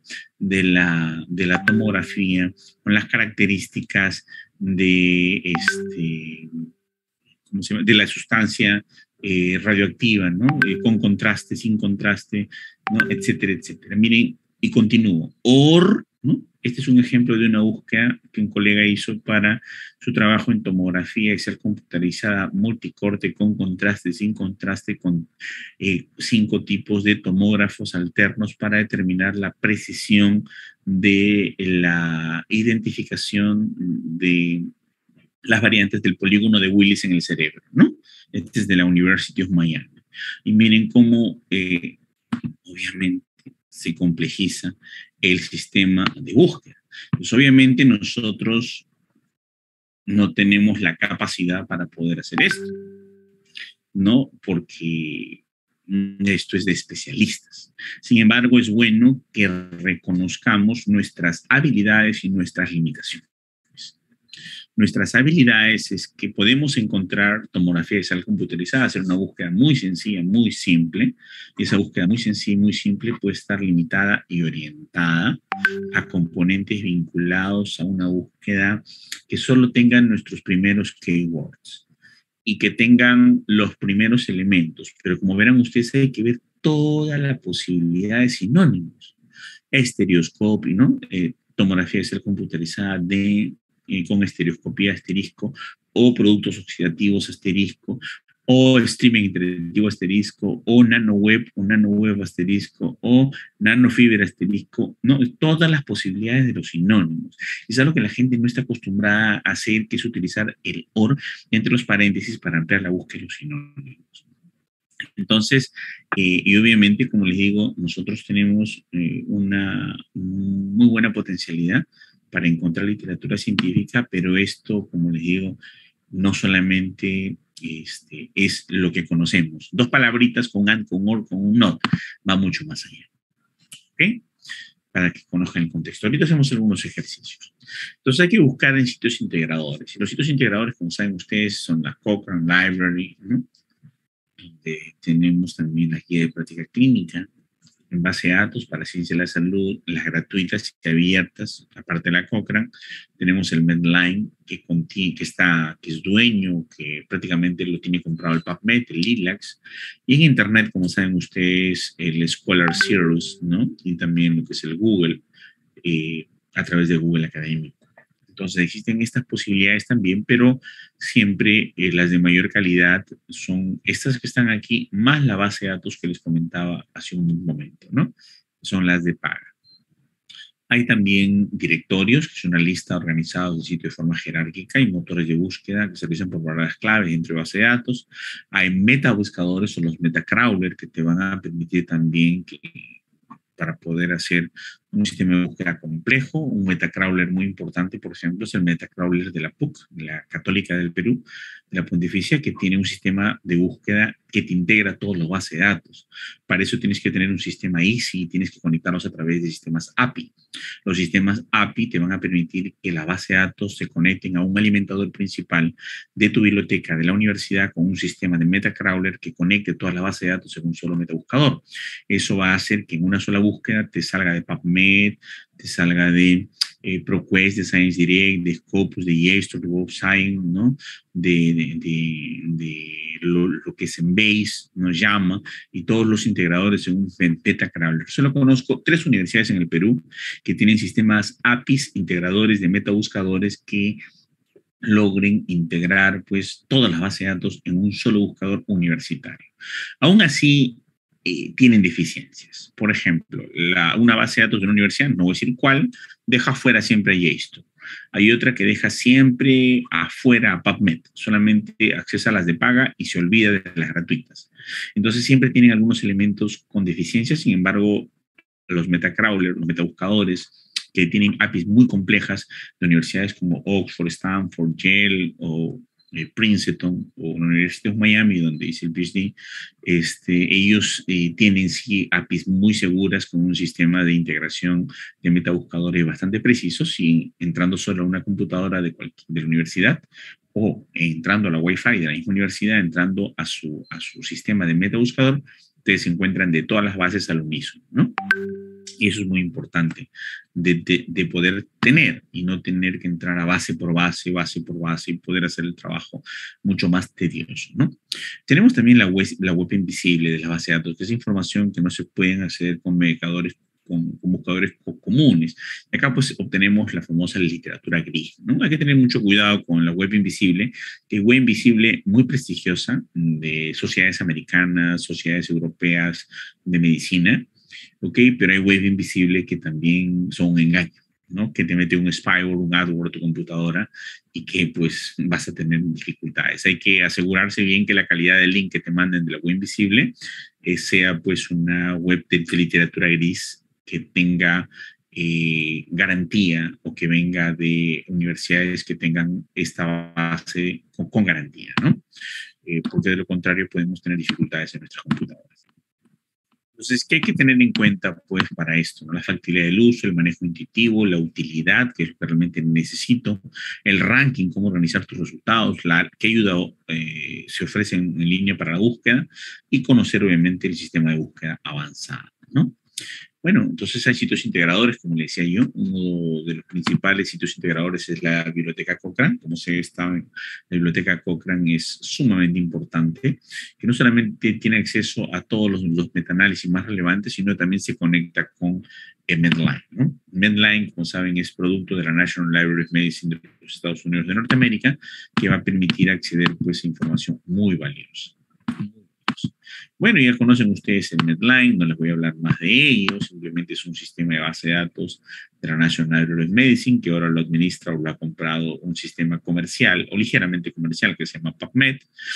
la tomografía, con las características de, ¿cómo se llama? De la sustancia radioactiva, ¿no? Con contraste, sin contraste, ¿no? Etcétera, etcétera. Miren, y continúo. OR, ¿no? Este es un ejemplo de una búsqueda que un colega hizo para su trabajo en tomografía axial computarizada multicorte con contraste, sin contraste, con 5 tipos de tomógrafos alternos para determinar la precisión de la identificación de las variantes del polígono de Willis en el cerebro, ¿no? Este es de la University of Miami. Y miren cómo, obviamente, se complejiza el sistema de búsqueda. Pues obviamente nosotros no tenemos la capacidad para poder hacer esto, ¿no? Porque esto es de especialistas. Sin embargo, es bueno que reconozcamos nuestras habilidades y nuestras limitaciones. Nuestras habilidades es que podemos encontrar tomografía de sal computerizada, hacer una búsqueda muy sencilla, muy simple, y esa búsqueda muy sencilla y muy simple puede estar limitada y orientada a componentes vinculados a una búsqueda que solo tengan nuestros primeros keywords y que tengan los primeros elementos. Pero como verán ustedes, hay que ver toda la posibilidad de sinónimos. Estereoscopio, ¿no? Tomografía de sal computerizada con estereoscopía asterisco, o productos oxidativos asterisco, o streaming interactivo asterisco, o nanoweb asterisco, o nanofibra asterisco, ¿no? Todas las posibilidades de los sinónimos. Es algo que la gente no está acostumbrada a hacer, que es utilizar el OR entre los paréntesis para ampliar la búsqueda de los sinónimos. Entonces, y obviamente, como les digo, nosotros tenemos una muy buena potencialidad para encontrar literatura científica, pero esto, como les digo, no solamente es lo que conocemos. Dos palabritas con and, con or, con un not, va mucho más allá. ¿Ok? Para que conozcan el contexto. Ahorita hacemos algunos ejercicios. Entonces hay que buscar en sitios integradores. Y los sitios integradores, como saben ustedes, son la Cochrane Library, ¿no? Donde tenemos también la guía de práctica clínica, en base de datos para ciencia de la salud, las gratuitas y abiertas, aparte de la Cochrane, tenemos el Medline, que es dueño, que prácticamente lo tiene comprado el PubMed, el LILACS, y en Internet, como saben ustedes, el Scholar Series, ¿no? Y también lo que es el Google, a través de Google Academy. Entonces existen estas posibilidades también, pero siempre las de mayor calidad son estas que están aquí, más la base de datos que les comentaba hace un momento, ¿no? Son las de paga. Hay también directorios, que es una lista organizada de sitio de forma jerárquica, y motores de búsqueda que se realizan por palabras clave entre base de datos. Hay metabuscadores o los metacrawler que te van a permitir también para poder hacer un sistema de búsqueda complejo. Un metacrawler muy importante, por ejemplo, es el metacrawler de la PUC, de la Católica del Perú, de la Pontificia, que tiene un sistema de búsqueda que te integra todas las bases de datos. Para eso tienes que tener un sistema easy, tienes que conectarlos a través de sistemas API. Los sistemas API te van a permitir que la base de datos se conecten a un alimentador principal de tu biblioteca de la universidad con un sistema de metacrawler que conecte toda la base de datos en un solo metabuscador. Eso va a hacer que en una sola búsqueda te salga de PubMed, te salga de ProQuest, de ScienceDirect, de Scopus, de JSTOR, de Web Science, ¿no? de lo que es Embase, nos llama, y todos los integradores en un metacrawler. Solo conozco 3 universidades en el Perú que tienen sistemas APIs, integradores de metabuscadores que logren integrar pues todas las bases de datos en un solo buscador universitario. Aún así, tienen deficiencias. Por ejemplo, una base de datos de una universidad, no voy a decir cuál, deja fuera siempre a JSTOR. Hay otra que deja siempre afuera a PubMed, solamente accesa a las de paga y se olvida de las gratuitas. Entonces siempre tienen algunos elementos con deficiencias. Sin embargo, los metacrawlers, los metabuscadores, que tienen APIs muy complejas de universidades como Oxford, Stanford, Yale o Princeton o la Universidad de Miami, donde hice el PhD, ellos tienen sí APIs muy seguras con un sistema de integración de metabuscadores bastante precisos, y entrando solo a una computadora de la universidad o entrando a la Wi-Fi de la misma universidad, entrando a su sistema de metabuscador, ustedes se encuentran de todas las bases al unísono, ¿no? Y eso es muy importante de poder tener y no tener que entrar a base por base y poder hacer el trabajo mucho más tedioso, ¿no? Tenemos también la web invisible de la base de datos, que es información que no se pueden hacer con buscadores comunes. Acá pues obtenemos la famosa literatura gris, ¿no? Hay que tener mucho cuidado con la web invisible, que es web invisible muy prestigiosa de sociedades americanas, sociedades europeas de medicina, ¿ok? Pero hay web invisible que también son un engaño, ¿no? Que te mete un spyware, un adware a tu computadora y que pues vas a tener dificultades. Hay que asegurarse bien que la calidad del link que te manden de la web invisible sea pues una web de literatura gris que tenga garantía, o que venga de universidades que tengan esta base con garantía, ¿no? Porque de lo contrario podemos tener dificultades en nuestras computadoras. Entonces, ¿qué hay que tener en cuenta, pues, para esto? ¿No? La factibilidad del uso, el manejo intuitivo, la utilidad, que es lo que realmente necesito, el ranking, cómo organizar tus resultados, qué ayuda se ofrece en línea para la búsqueda, y conocer, obviamente, el sistema de búsqueda avanzada, ¿no? Bueno, entonces hay sitios integradores, como le decía yo. Uno de los principales sitios integradores es la biblioteca Cochrane. Como se sabe, la biblioteca Cochrane es sumamente importante, que no solamente tiene acceso a todos los metaanálisis más relevantes, sino también se conecta con Medline, ¿no? Medline, como saben, es producto de la National Library of Medicine de los Estados Unidos de Norteamérica, que va a permitir acceder, pues, a información muy valiosa. Bueno, ya conocen ustedes el Medline, no les voy a hablar más de ello, simplemente es un sistema de base de datos de la National Library of Medicine, que ahora lo administra o lo ha comprado un sistema comercial, o ligeramente comercial, que se llama PubMed,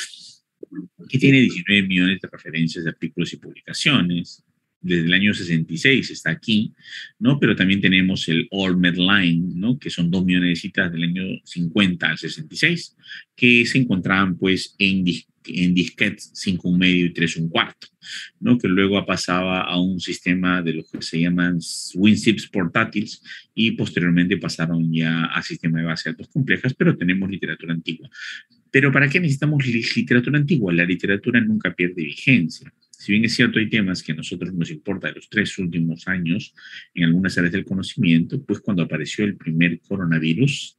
que tiene 19 millones de referencias de artículos y publicaciones. Desde el año 66 está aquí, ¿no? Pero también tenemos el All Medline, ¿no? Que son 2 millones de citas del año 50 al 66, que se encontraban, pues, en disquetes 5 1 medio y 3 1 cuarto, ¿no? Que luego pasaba a un sistema de lo que se llaman WinZips portátiles, y posteriormente pasaron ya a sistemas de base de datos complejas, pero tenemos literatura antigua. Pero ¿para qué necesitamos literatura antigua? La literatura nunca pierde vigencia. Si bien es cierto, hay temas que a nosotros nos importa de los 3 últimos años en algunas áreas del conocimiento, pues cuando apareció el primer coronavirus,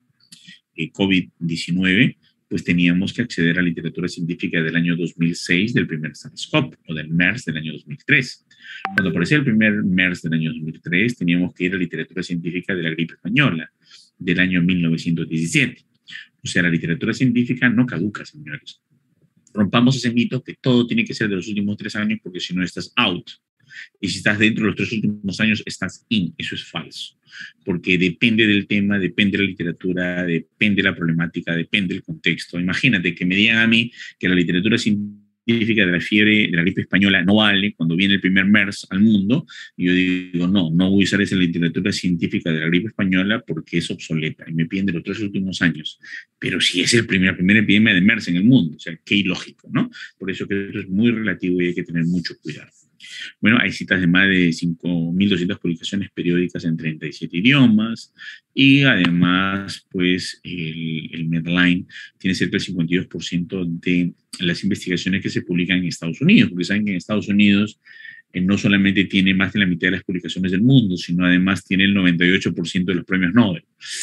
COVID-19, pues teníamos que acceder a literatura científica del año 2006 del primer SARS-CoV o del MERS del año 2003. Cuando apareció el primer MERS del año 2003, teníamos que ir a literatura científica de la gripe española del año 1917. O sea, la literatura científica no caduca, señores. Rompamos ese mito que todo tiene que ser de los últimos 3 años, porque si no estás out. Y si estás dentro de los 3 últimos años, estás in. Eso es falso. Porque depende del tema, depende de la literatura, depende de la problemática, depende del contexto. Imagínate que me digan a mí que la literatura científica de la fiebre, de la gripe española, no vale cuando viene el primer MERS al mundo. Y yo digo, no voy a usar esa literatura científica de la gripe española porque es obsoleta y me piden de los 3 últimos años. Pero si es el primera epidemia de MERS en el mundo, o sea, qué ilógico, ¿no? Por eso que esto es muy relativo y hay que tener mucho cuidado. Bueno, hay citas de más de 5.200 publicaciones periódicas en 37 idiomas, y además, pues, el Medline tiene cerca del 52% de las investigaciones que se publican en Estados Unidos, porque saben que en Estados Unidos no solamente tiene más de la mitad de las publicaciones del mundo, sino además tiene el 98% de los premios Nobel.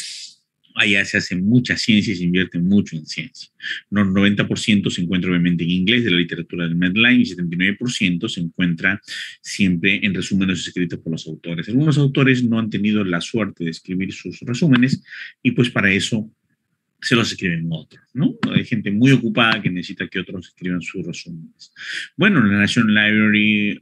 Allá se hace mucha ciencia y se invierte mucho en ciencia. El 90% se encuentra obviamente en inglés de la literatura del Medline, y 79% se encuentra siempre en resúmenes escritos por los autores. Algunos autores no han tenido la suerte de escribir sus resúmenes, y pues para eso se los escriben otros, ¿no? Hay gente muy ocupada que necesita que otros escriban sus resúmenes. Bueno, la National Library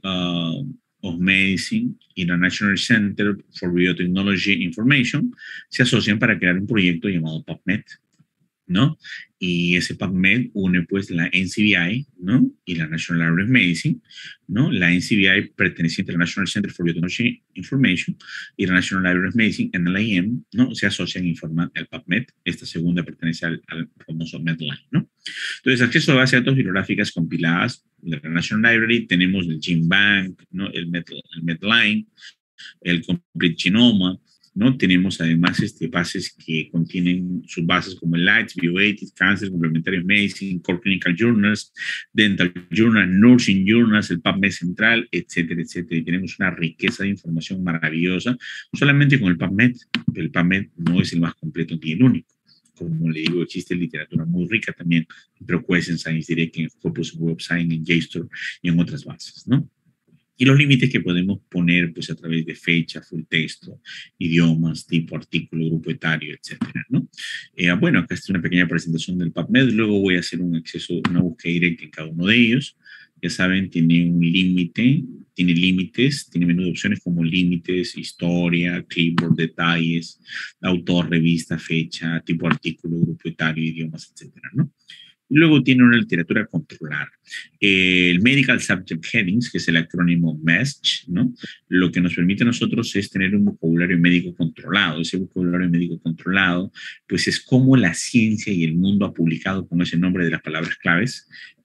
of Medicine y la National Center for Biotechnology Information se asocian para crear un proyecto llamado PubMed, ¿no? Y ese PubMed une, pues, la NCBI, ¿no? Y la National Library of Medicine, ¿no? La NCBI perteneciente al National Center for Biotechnology Information, y la National Library of Medicine, NLIM, ¿no? Se asocian y forman el PubMed. Esta segunda pertenece al famoso Medline, ¿no? Entonces, acceso a bases de datos bibliográficas compiladas de la National Library. Tenemos el GenBank, ¿no? El Medline, el Complete Genome, ¿no? Tenemos además bases que contienen subbases como el LIGHTS, Bioethics, Cancer, Complementary Medicine, Core Clinical Journals, Dental Journal, Nursing Journals, el PubMed Central, etcétera, etcétera. Y tenemos una riqueza de información maravillosa, no solamente con el PubMed. El PubMed no es el más completo ni el único. Como le digo, existe literatura muy rica también en ProQuest, en Science Direct, en Corpus Web Science, en JSTOR y en otras bases, ¿no? Y los límites que podemos poner, pues, a través de fecha, full texto, idiomas, tipo, artículo, grupo etario, etcétera, ¿no? Bueno, acá está una pequeña presentación del PubMed. Luego voy a hacer un acceso, una búsqueda directa en cada uno de ellos. Ya saben, tiene un límite, tiene límites, tiene menú de opciones como límites, historia, clipboard, detalles, autor, revista, fecha, tipo, artículo, grupo etario, idiomas, etcétera, ¿no? Luego tiene una literatura controlar. El Medical Subject Headings, que es el acrónimo MESH, ¿no? Lo que nos permite a nosotros es tener un vocabulario médico controlado. Ese vocabulario médico controlado, pues, es como la ciencia y el mundo ha publicado con ese nombre de las palabras claves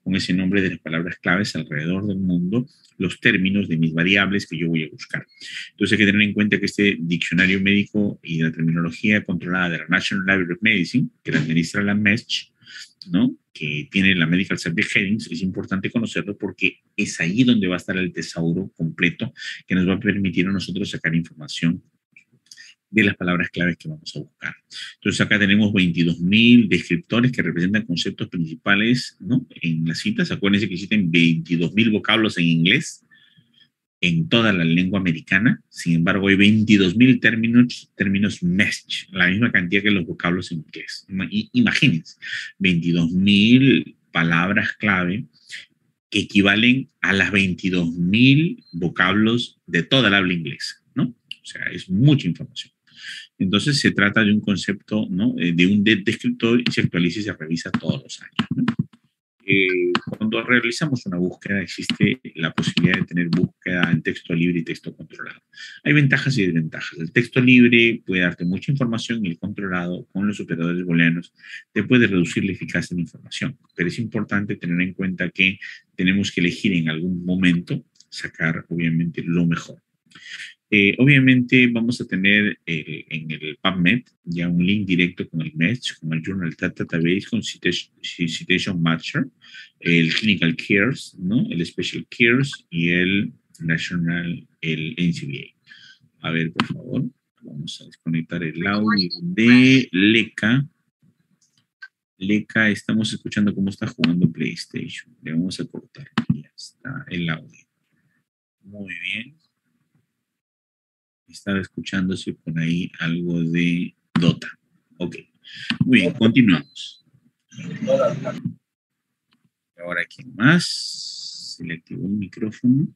con ese nombre de las palabras claves alrededor del mundo, los términos de mis variables que yo voy a buscar. Entonces hay que tener en cuenta que este diccionario médico y la terminología controlada de la National Library of Medicine, que la administra la MESH, ¿no?, que tiene la Medical Subject Headings, es importante conocerlo porque es ahí donde va a estar el tesauro completo que nos va a permitir a nosotros sacar información de las palabras claves que vamos a buscar. Entonces acá tenemos 22.000 descriptores que representan conceptos principales, ¿no?, en las citas. Acuérdense que existen 22.000 vocablos en inglés en toda la lengua americana. Sin embargo, hay 22.000 términos MESH, la misma cantidad que los vocablos en inglés. Imagínense, 22.000 palabras clave que equivalen a las 22.000 vocablos de toda el habla inglesa, ¿no? O sea, es mucha información. Entonces, se trata de un concepto, ¿no?, de un descriptor y se actualiza y se revisa todos los años, ¿no? Cuando realizamos una búsqueda, existe la posibilidad de tener búsqueda en texto libre y texto controlado. Hay ventajas y desventajas. El texto libre puede darte mucha información y el controlado, con los operadores booleanos, te puede reducir la eficacia de la información. Pero es importante tener en cuenta que tenemos que elegir en algún momento, sacar obviamente lo mejor. Obviamente vamos a tener en el PubMed ya un link directo con el MESH, con el Journal Database, con Citation Matcher, el Clinical Cares, ¿no?, el Special Cares y el National, el NCBA. A ver, por favor, vamos a desconectar el audio de Leca. Leca, estamos escuchando cómo está jugando PlayStation. Le vamos a cortar. Ya está el audio. Muy bien. Estaba escuchándose por ahí algo de Dota. Ok. Muy bien, continuamos. Ahora, ¿quién más? Se le activó el micrófono.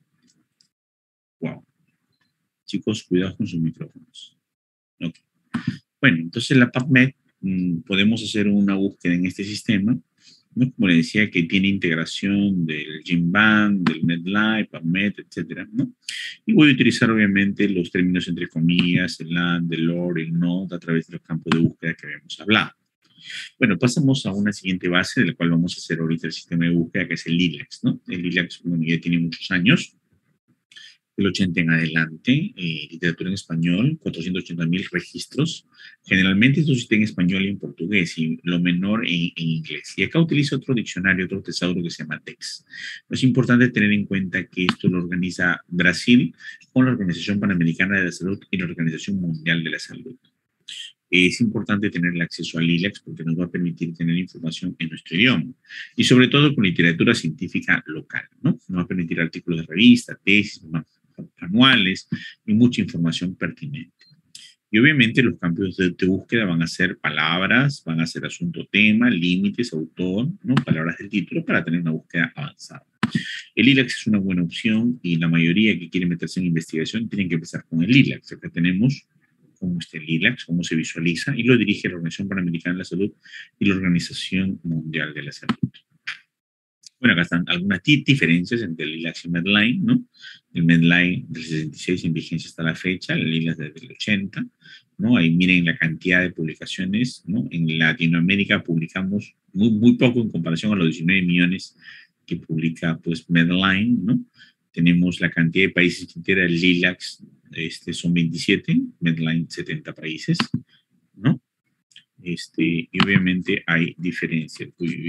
Wow. Chicos, cuidado con sus micrófonos. Ok. Bueno, entonces la PubMed, podemos hacer una búsqueda en este sistema, ¿no?, como le decía, que tiene integración del GenBank, del MedLive, PubMed, etcétera, ¿no? Y voy a utilizar, obviamente, los términos entre comillas, el AND, el OR, el NOT, a través de los campos de búsqueda que habíamos hablado. Bueno, pasamos a una siguiente base, de la cual vamos a hacer ahorita el sistema de búsqueda, que es el LILACS, ¿no? El LILACS, bueno, ya tiene muchos años, del 80 en adelante, literatura en español, 480.000 registros. Generalmente esto está en español y en portugués, y lo menor en inglés. Y acá utilizo otro diccionario, otro tesauro que se llama TEX. Es importante tener en cuenta que esto lo organiza Brasil con la Organización Panamericana de la Salud y la Organización Mundial de la Salud. Es importante tener el acceso al LILACS porque nos va a permitir tener información en nuestro idioma y sobre todo con literatura científica local, ¿no? Nos va a permitir artículos de revista, tesis, manuales y mucha información pertinente. Y obviamente los campos de búsqueda van a ser palabras, van a ser asunto, tema, límites, autor, ¿no?, palabras del título, para tener una búsqueda avanzada. El LILACS es una buena opción y la mayoría que quiere meterse en investigación tienen que empezar con el LILACS. Acá tenemos cómo está el LILACS, cómo se visualiza, y lo dirige la Organización Panamericana de la Salud y la Organización Mundial de la Salud. Bueno, acá están algunas diferencias entre el LILACS y el Medline, ¿no? El Medline del 66 en vigencia hasta la fecha, el LILACS desde el 80, ¿no? Ahí miren la cantidad de publicaciones, ¿no? En Latinoamérica publicamos muy poco en comparación a los 19 millones que publica, pues, Medline, ¿no? Tenemos la cantidad de países que integra el LILACS, son 27, Medline 70 países, ¿no? Y obviamente hay diferencias.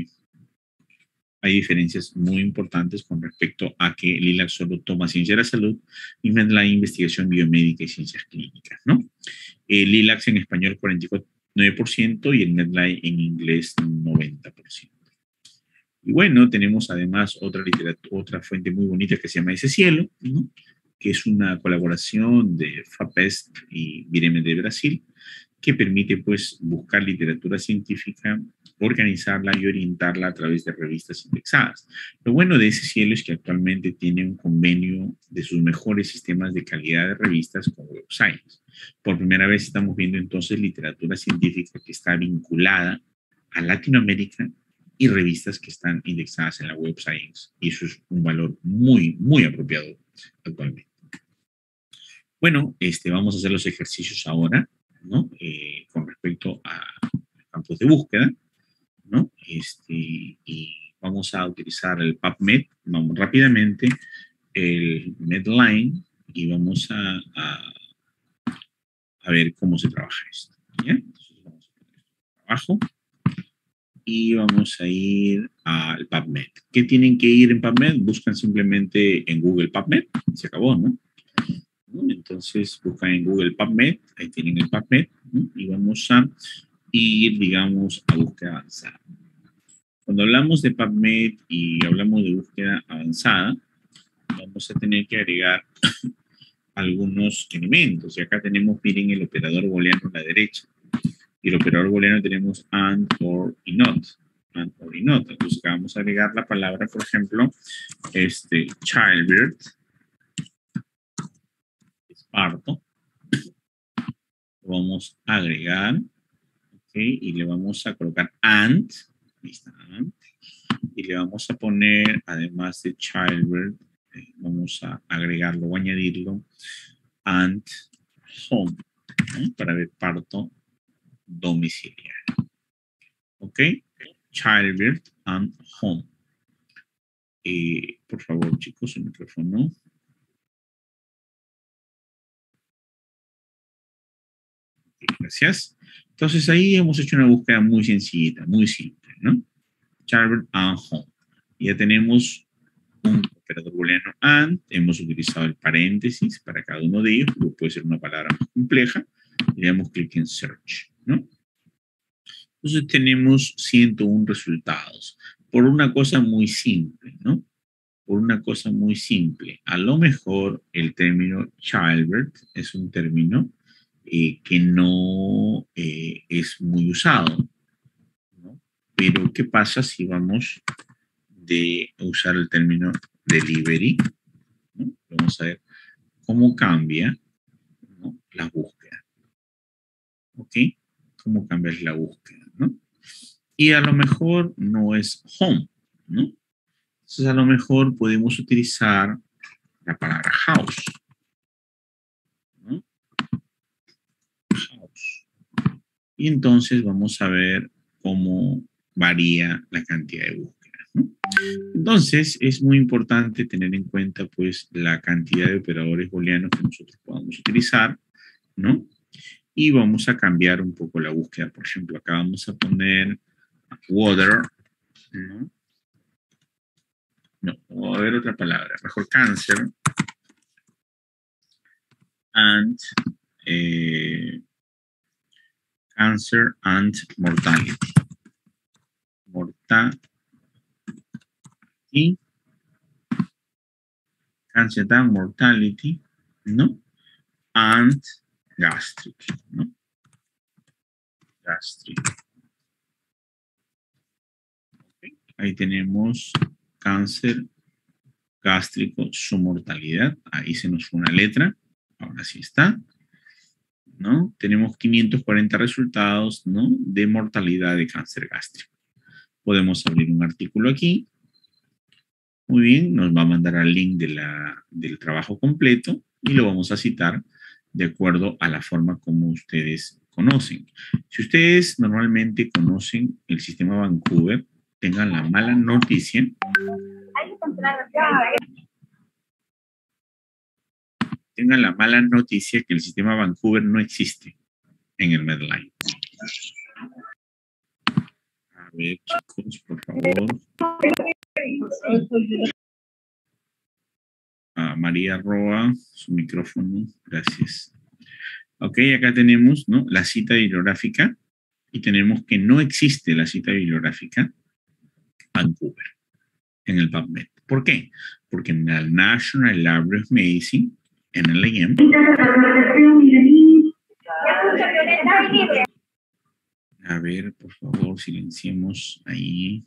Hay diferencias muy importantes con respecto a que el LILACS solo toma ciencia de la salud y Medline investigación biomédica y ciencias clínicas, ¿no? El LILACS en español 49% y el Medline en inglés 90%. Y bueno, tenemos además otra fuente muy bonita que se llama Ese Cielo, ¿no?, que es una colaboración de FAPEST y Vireme de Brasil, que permite, pues, buscar literatura científica, organizarla y orientarla a través de revistas indexadas. Lo bueno de Ese Cielo es que actualmente tiene un convenio de sus mejores sistemas de calidad de revistas con Web Science. Por primera vez estamos viendo entonces literatura científica que está vinculada a Latinoamérica y revistas que están indexadas en la Web Science. Y eso es un valor muy, muy apropiado actualmente. Bueno, vamos a hacer los ejercicios ahora, ¿no? Con respecto a campos de búsqueda, ¿no? Y Vamos a utilizar el PubMed, vamos rápidamente, el Medline, y vamos a ver cómo se trabaja esto. ¿Ya? Entonces vamos a poner abajo y vamos a ir al PubMed. ¿Qué tienen que ir en PubMed? Buscan simplemente en Google PubMed, se acabó, ¿no? Entonces buscan en Google PubMed, ahí tienen el PubMed, ¿no? Y vamos a ir, digamos, a búsqueda avanzada. Cuando hablamos de PubMed y hablamos de búsqueda avanzada, vamos a tener que agregar algunos elementos. Y acá tenemos, miren, el operador booleano a la derecha. Y el operador booleano tenemos and, or y not. And, or y not. Entonces acá vamos a agregar la palabra, por ejemplo, childbirth, es parto. Lo vamos a agregar, ¿ok? Y le vamos a colocar and, ahí está, and, y le vamos a poner, además de childbirth, vamos a agregarlo o añadirlo, and home, ¿no? Para ver parto domiciliario. ¿Ok? Childbirth and home. Por favor, chicos, el micrófono. Gracias. Entonces ahí hemos hecho una búsqueda muy sencillita, muy simple, ¿no? Childbirth and home. Ya tenemos un operador booleano and, hemos utilizado el paréntesis para cada uno de ellos, luego puede ser una palabra más compleja, y le damos clic en search, ¿no? Entonces tenemos 101 resultados, por una cosa muy simple, ¿no? Por una cosa muy simple. A lo mejor el término childbirth es un término que no es muy usado, ¿no? Pero ¿qué pasa si vamos de usar el término delivery? ¿No? Vamos a ver cómo cambia, ¿no? La búsqueda. ¿Ok? Cómo cambia la búsqueda, ¿no? Y a lo mejor no es home, ¿no? Entonces a lo mejor podemos utilizar la palabra house, ¿no? House. Y entonces vamos a ver cómo varía la cantidad de búsquedas, ¿no? Entonces es muy importante tener en cuenta pues la cantidad de operadores booleanos que nosotros podamos utilizar, ¿no? Y vamos a cambiar un poco la búsqueda. Por ejemplo, acá vamos a poner water, ¿no? No, voy a ver otra palabra. Mejor cancer. And cancer and mortality. Mortality. Cancer and mortality, ¿no? And gastric, ¿no? Gastric. Okay. Ahí tenemos cáncer gástrico, su mortalidad. Ahí se nos fue una letra. Ahora sí está, ¿no? Tenemos 540 resultados, ¿no? De mortalidad de cáncer gástrico. Podemos abrir un artículo aquí. Muy bien, nos va a mandar al link del trabajo completo y lo vamos a citar de acuerdo a la forma como ustedes conocen. Si ustedes normalmente conocen el sistema Vancouver, tengan la mala noticia. Tengan la mala noticia que el sistema Vancouver no existe en el Medline. A ver, chicos, por favor. María Roa, su micrófono, gracias. Ok, acá tenemos, ¿no? La cita bibliográfica y tenemos que no existe la cita bibliográfica Vancouver en el PubMed. ¿Por qué? Porque en el National Library of Medicine, NLM, a ver, por favor, silenciemos ahí.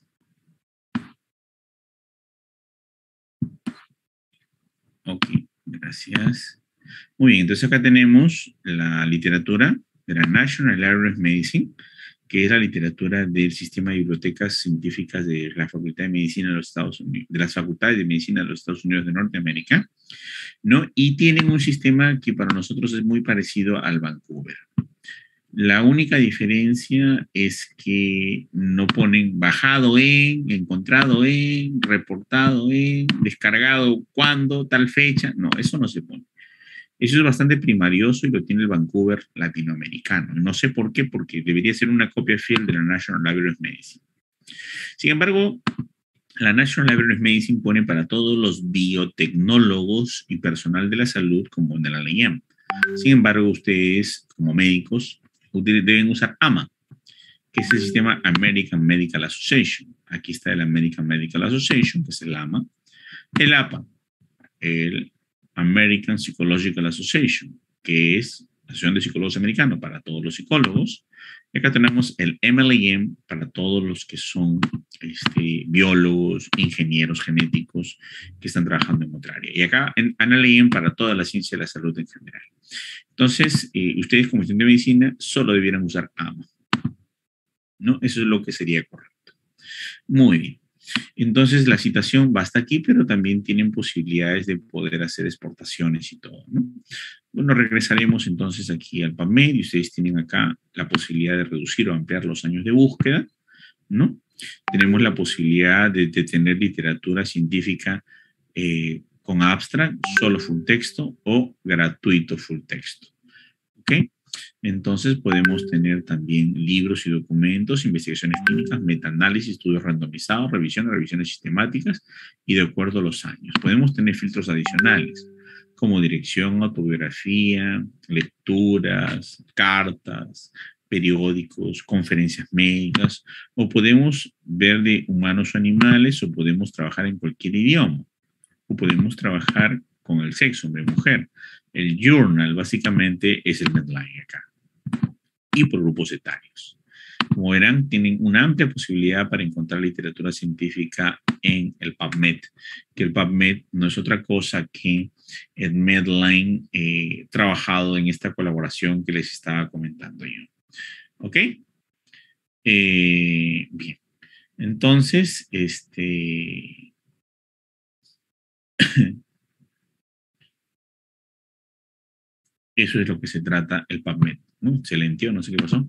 Ok, gracias. Muy bien, entonces acá tenemos la literatura de la National Library of Medicine, que es la literatura del sistema de bibliotecas científicas de la Facultad de Medicina de los Estados Unidos, de las facultades de medicina de los Estados Unidos de Norteamérica, ¿no? Y tienen un sistema que para nosotros es muy parecido al Vancouver. La única diferencia es que no ponen bajado en, encontrado en, reportado en, descargado cuándo, tal fecha. No, eso no se pone. Eso es bastante primarioso y lo tiene el Vancouver latinoamericano. No sé por qué, porque debería ser una copia fiel de la National Library of Medicine. Sin embargo, la National Library of Medicine pone para todos los biotecnólogos y personal de la salud como de la LEIAM. Sin embargo, ustedes, como médicos, deben usar AMA, que es el sistema American Medical Association. Aquí está el American Medical Association, que es el AMA. El APA, el American Psychological Association, que es la Asociación de Psicólogos Americanos para todos los psicólogos. Y acá tenemos el MLAM para todos los que son biólogos, ingenieros genéticos que están trabajando en otra área. Y acá en NLAM para toda la ciencia de la salud en general. Entonces, ustedes como estudiantes de medicina solo debieran usar AMA, ¿no? Eso es lo que sería correcto. Muy bien. Entonces, la citación va hasta aquí, pero también tienen posibilidades de poder hacer exportaciones y todo, ¿no? Bueno, regresaremos entonces aquí al PubMed y ustedes tienen acá la posibilidad de reducir o ampliar los años de búsqueda, ¿no? Tenemos la posibilidad de tener literatura científica con abstract, solo full texto o gratuito full texto, ¿ok? Entonces podemos tener también libros y documentos, investigaciones clínicas, metaanálisis, estudios randomizados, revisiones sistemáticas y de acuerdo a los años. Podemos tener filtros adicionales como dirección, autobiografía, lecturas, cartas, periódicos, conferencias médicas, o podemos ver de humanos o animales, o podemos trabajar en cualquier idioma, o podemos trabajar con el sexo, hombre, mujer. El journal básicamente es el Medline acá. Y por grupos etarios. Como verán, tienen una amplia posibilidad para encontrar literatura científica en el PubMed, que el PubMed no es otra cosa que el Medline trabajado en esta colaboración que les estaba comentando yo. ¿Ok? Bien. Entonces, eso es lo que se trata el PubMed. ¿No? Excelente, no sé qué pasó.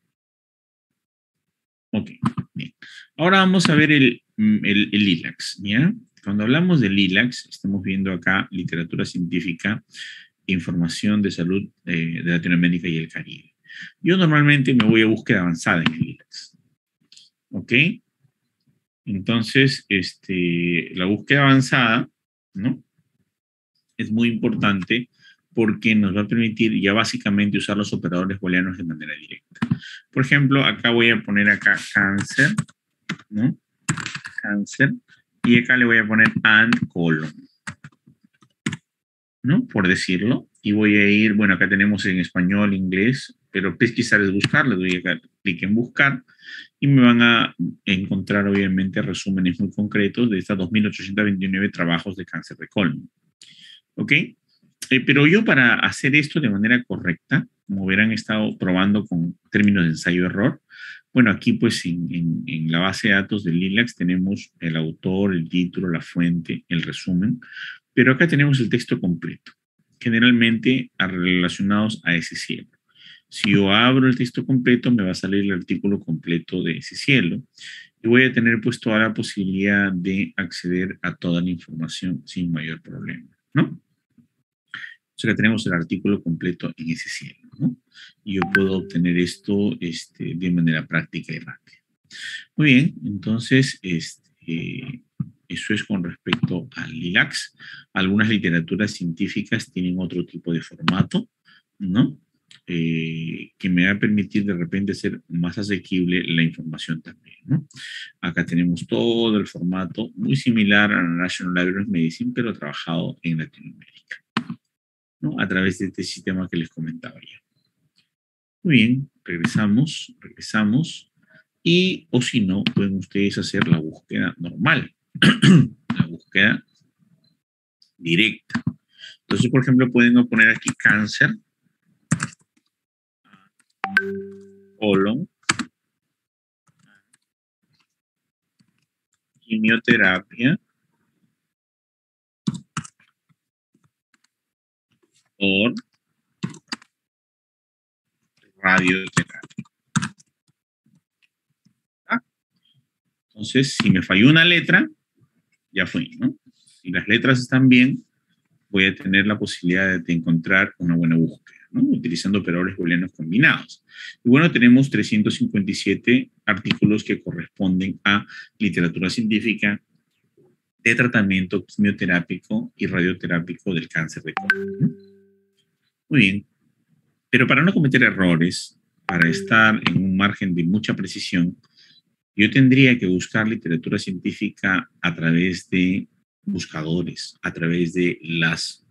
Ok, bien. Ahora vamos a ver el ILAX, ¿ya? Cuando hablamos del ILAX, estamos viendo acá literatura científica e información de salud de Latinoamérica y el Caribe. Yo normalmente me voy a búsqueda avanzada en el ILAX. ¿Ok? Entonces, la búsqueda avanzada, ¿no? Es muy importante porque nos va a permitir ya básicamente usar los operadores booleanos de manera directa. Por ejemplo, acá voy a poner acá cáncer, ¿no? Cáncer, y acá le voy a poner and colon, ¿no? Por decirlo, y voy a ir, bueno, acá tenemos en español, inglés, pero pesquisar es buscar, le doy acá clic en buscar, y me van a encontrar obviamente resúmenes muy concretos de estas 2.829 trabajos de cáncer de colon, ¿ok? Pero yo para hacer esto de manera correcta, como hubieran estado probando con términos de ensayo-error, bueno, aquí pues en la base de datos del LILAC tenemos el autor, el título, la fuente, el resumen, pero acá tenemos el texto completo, generalmente relacionados a ese cielo. Si yo abro el texto completo, me va a salir el artículo completo de ese cielo y voy a tener pues toda la posibilidad de acceder a toda la información sin mayor problema, ¿no? O sea que tenemos el artículo completo en ese cielo, ¿no? Y yo puedo obtener esto de manera práctica y rápida. Muy bien, entonces, eso es con respecto al LILAX. Algunas literaturas científicas tienen otro tipo de formato, ¿no? Que me va a permitir de repente hacer más asequible la información también, ¿no? Acá tenemos todo el formato muy similar a la National Library of Medicine, pero trabajado en Latinoamérica, ¿no? A través de este sistema que les comentaba ya. Muy bien, regresamos. Y, o si no, pueden ustedes hacer la búsqueda normal, la búsqueda directa. Entonces, por ejemplo, pueden poner aquí cáncer, colon, quimioterapia, por radioterapia. ¿Ah? Entonces, si me falló una letra, ya fue, ¿no? Si las letras están bien, voy a tener la posibilidad de encontrar una buena búsqueda, ¿no? Utilizando operadores booleanos combinados. Y bueno, tenemos 357 artículos que corresponden a literatura científica de tratamiento quimioterápico y radioterápico del cáncer de colon, ¿no? Muy bien. Pero para no cometer errores, para estar en un margen de mucha precisión, yo tendría que buscar literatura científica a través de buscadores, a través de las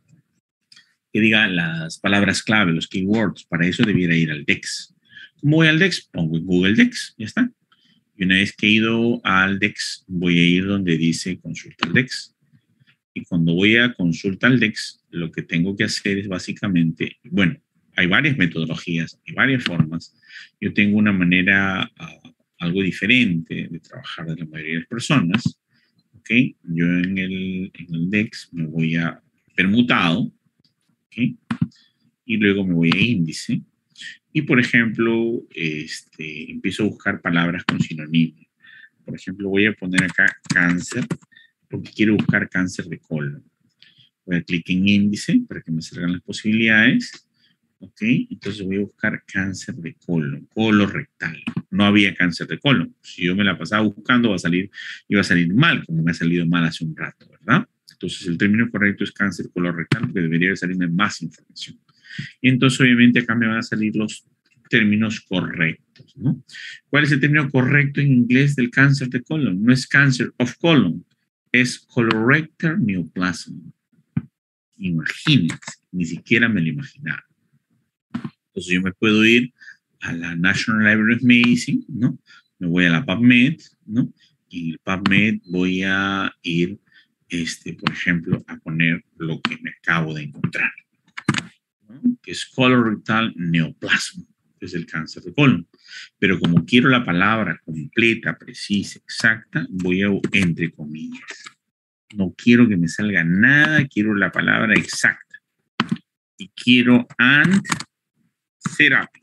palabras clave, los keywords. Para eso debiera ir al DEX. ¿Cómo voy al DEX? Pongo en Google DEX, ya está. Y una vez que he ido al DEX, voy a ir donde dice consulta al DEX. Y cuando voy a consulta al DEX, lo que tengo que hacer es básicamente, bueno, hay varias metodologías, hay varias formas. Yo tengo una manera algo diferente de trabajar de la mayoría de las personas. ¿Ok? Yo en el DEX me voy a permutado, ¿ok? Y luego me voy a índice. Y, por ejemplo, empiezo a buscar palabras con sinónimo. Por ejemplo, voy a poner acá cáncer, porque quiero buscar cáncer de colon. Voy a clic en índice para que me salgan las posibilidades. ¿Ok? Entonces voy a buscar cáncer de colon, colorectal. No había cáncer de colon. Si yo me la pasaba buscando, iba a salir mal, como me ha salido mal hace un rato, ¿verdad? Entonces el término correcto es cáncer colorectal, porque debería salirme más información. Y entonces obviamente acá me van a salir los términos correctos, ¿no? ¿Cuál es el término correcto en inglés del cáncer de colon? No es cancer of colon, es colorectal neoplasm. Imagínense, ni siquiera me lo imaginaba. Entonces yo me puedo ir a la National Library of Medicine, ¿no? Me voy a la PubMed, ¿no? Y en el PubMed voy a ir, por ejemplo, a poner lo que me acabo de encontrar, ¿no? Que es colorectal neoplasma, que es el cáncer de colon. Pero como quiero la palabra completa, precisa, exacta, voy a entre comillas. No quiero que me salga nada, quiero la palabra exacta. Y quiero and terapia.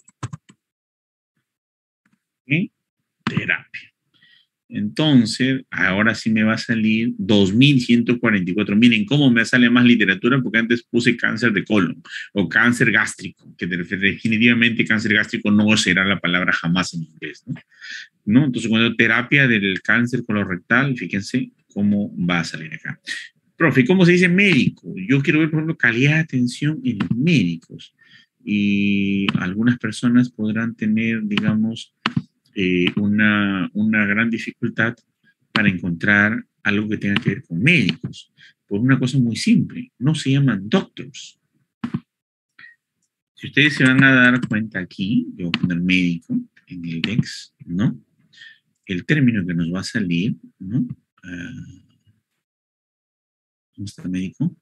¿Okay? Terapia. Entonces, ahora sí me va a salir 2144. Miren cómo me sale más literatura, porque antes puse cáncer de colon o cáncer gástrico, que definitivamente cáncer gástrico no será la palabra jamás en inglés, ¿no? Entonces, cuando terapia del cáncer colorectal, fíjense cómo va a salir acá. Profe, ¿cómo se dice médico? Yo quiero ver, por ejemplo, calidad de atención en los médicos. Y algunas personas podrán tener, digamos, una gran dificultad para encontrar algo que tenga que ver con médicos. Por una cosa muy simple, no se llaman doctors. Si ustedes se van a dar cuenta aquí, yo voy a poner médico en el DEX, ¿no? El término que nos va a salir, ¿no? ¿Cómo está médico?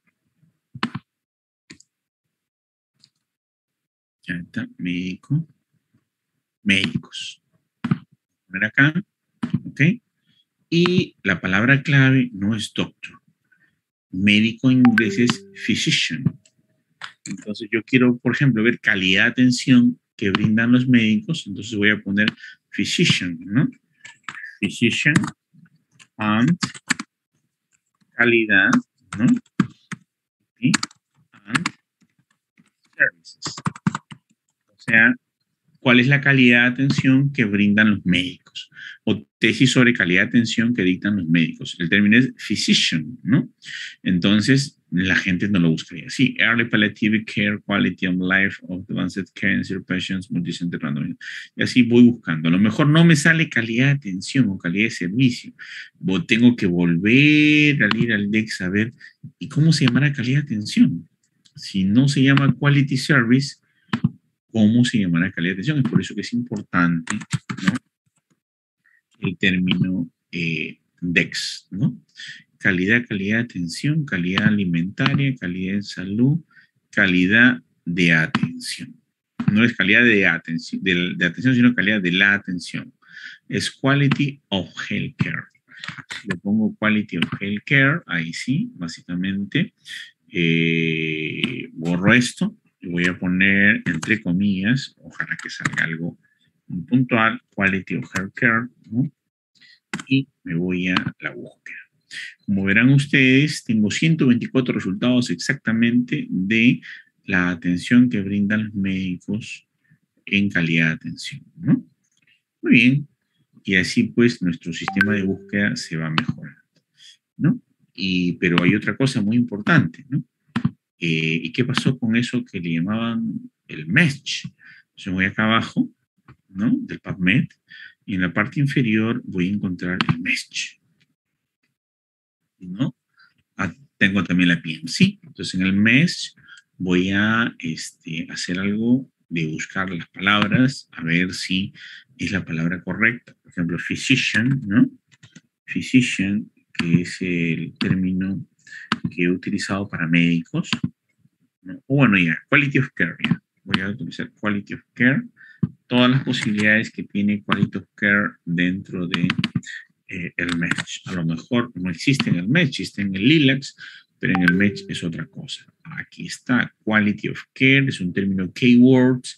Ya está, médico. Médicos. Poner acá, ¿ok? Y la palabra clave no es doctor. Médico en inglés es physician. Entonces yo quiero, por ejemplo, ver calidad de atención que brindan los médicos. Entonces voy a poner physician, ¿no? Physician and calidad, ¿no? Y and services. O sea, ¿cuál es la calidad de atención que brindan los médicos? O tesis sobre calidad de atención que dictan los médicos. El término es physician, ¿no? Entonces, la gente no lo buscaría así. Early palliative care, quality of life of advanced cancer patients, multicenter random. Y así voy buscando. A lo mejor no me sale calidad de atención o calidad de servicio. Tengo que volver a ir al DEX a ver, ¿y cómo se llamará calidad de atención? Si no se llama quality service, ¿cómo se llamará calidad de atención? Es por eso que es importante, ¿no? El término DEX, ¿no? Calidad de atención, calidad alimentaria, calidad de salud, calidad de atención. No es calidad de atención, de atención, sino calidad de la atención. Es quality of healthcare. Le pongo quality of healthcare, ahí sí, básicamente. Borro esto y voy a poner entre comillas, ojalá que salga algo puntual, quality of healthcare, ¿no? Y me voy a la búsqueda. Como verán ustedes, tengo 124 resultados exactamente de la atención que brindan los médicos en calidad de atención, ¿no? Muy bien. Y así pues nuestro sistema de búsqueda se va mejorando, ¿no? Pero hay otra cosa muy importante, ¿no? ¿Y qué pasó con eso que le llamaban el mesh? Yo voy acá abajo, ¿no? Del PubMed, y en la parte inferior voy a encontrar el mesh, ¿no? Tengo también la PMC. Entonces, en el mesh voy a hacer algo de buscar las palabras, a ver si es la palabra correcta. Por ejemplo, physician, ¿no? Physician, que es el término que he utilizado para médicos, ¿no? O bueno, ya, quality of care, ya. Voy a utilizar quality of care, todas las posibilidades que tiene quality of care dentro de el mesh. A lo mejor no existe en el mesh, existe en el LILACS, pero en el mesh es otra cosa. Aquí está, quality of care, es un término keywords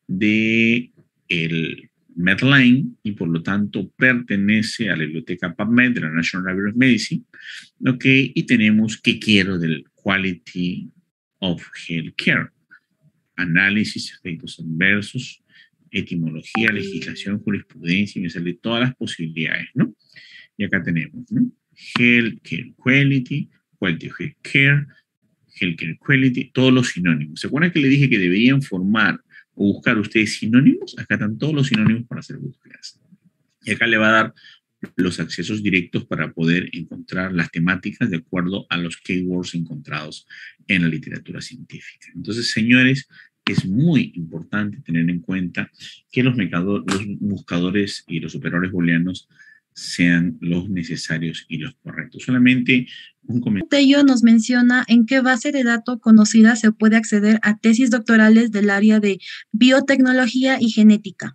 de el Medline y por lo tanto pertenece a la biblioteca PubMed de la National Library of Medicine. Ok, y tenemos qué quiero del quality of healthcare. Análisis, efectos adversos, etimología, legislación, jurisprudencia, y me sale todas las posibilidades, ¿no? Y acá tenemos, ¿no? Healthcare Quality, Quality of Healthcare, Healthcare Quality, todos los sinónimos. ¿Se acuerdan que le dije que deberían formar o buscar ustedes sinónimos? Acá están todos los sinónimos para hacer búsquedas. Y acá le va a dar los accesos directos para poder encontrar las temáticas de acuerdo a los keywords encontrados en la literatura científica. Entonces, señores, es muy importante tener en cuenta que los buscadores y los operadores booleanos sean los necesarios y los correctos. Solamente un comentario. Tello nos menciona en qué base de datos conocida se puede acceder a tesis doctorales del área de biotecnología y genética.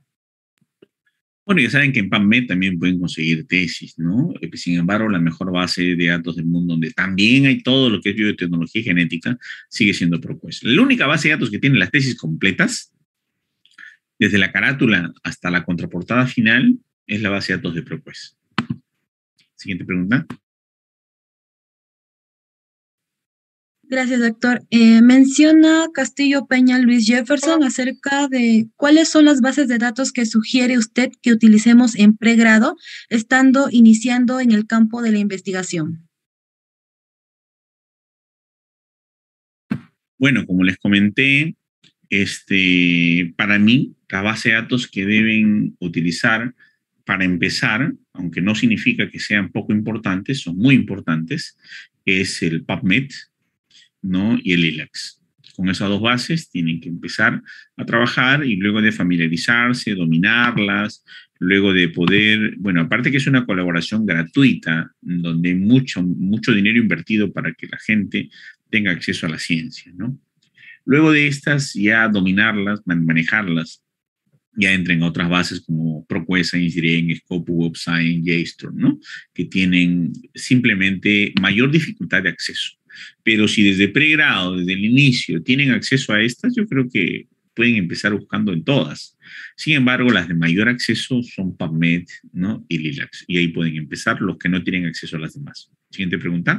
Bueno, ya saben que en PubMed también pueden conseguir tesis, ¿no? Sin embargo, la mejor base de datos del mundo, donde también hay todo lo que es biotecnología y genética, sigue siendo ProQuest. La única base de datos que tiene las tesis completas, desde la carátula hasta la contraportada final, es la base de datos de ProQuest. Siguiente pregunta. Gracias, doctor. Menciona Castillo Peña Luis Jefferson acerca de cuáles son las bases de datos que sugiere usted que utilicemos en pregrado, estando iniciando en el campo de la investigación. Bueno, como les comenté, para mí, la base de datos que deben utilizar para empezar, aunque no significa que sean poco importantes, son muy importantes, es el PubMed, ¿no? Y el LILACS. Con esas dos bases tienen que empezar a trabajar y luego de familiarizarse, dominarlas, luego de poder, bueno, aparte que es una colaboración gratuita, donde hay mucho dinero invertido para que la gente tenga acceso a la ciencia, ¿no? Luego de estas, ya dominarlas, manejarlas, ya entren otras bases como ProQuest, ScienceDirect, Scopus, Web Science, JSTOR, ¿no? Que tienen simplemente mayor dificultad de acceso. Pero si desde pregrado, desde el inicio, tienen acceso a estas, yo creo que pueden empezar buscando en todas. Sin embargo, las de mayor acceso son PubMed, ¿no? Y LILACS. Y ahí pueden empezar los que no tienen acceso a las demás. Siguiente pregunta.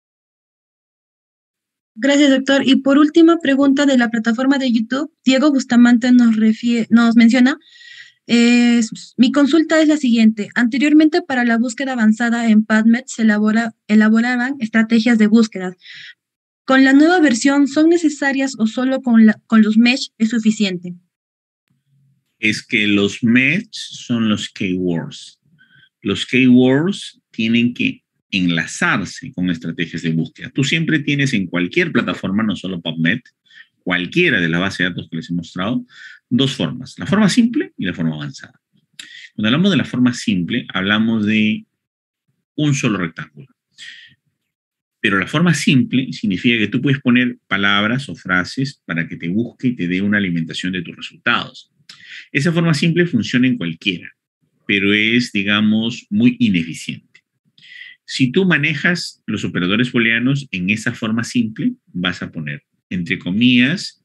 Gracias, doctor. Y por última pregunta de la plataforma de YouTube, Diego Bustamante nos menciona, mi consulta es la siguiente. Anteriormente, para la búsqueda avanzada en PubMed se elaboraban estrategias de búsqueda. ¿Con la nueva versión son necesarias o solo con los mesh es suficiente? Es que los mesh son los keywords. Los keywords tienen que enlazarse con estrategias de búsqueda. Tú siempre tienes en cualquier plataforma, no solo PubMed, cualquiera de las bases de datos que les he mostrado, dos formas, la forma simple y la forma avanzada. Cuando hablamos de la forma simple, hablamos de un solo rectángulo. Pero la forma simple significa que tú puedes poner palabras o frases para que te busque y te dé una alimentación de tus resultados. Esa forma simple funciona en cualquiera, pero es, digamos, muy ineficiente. Si tú manejas los operadores booleanos en esa forma simple, vas a poner, entre comillas,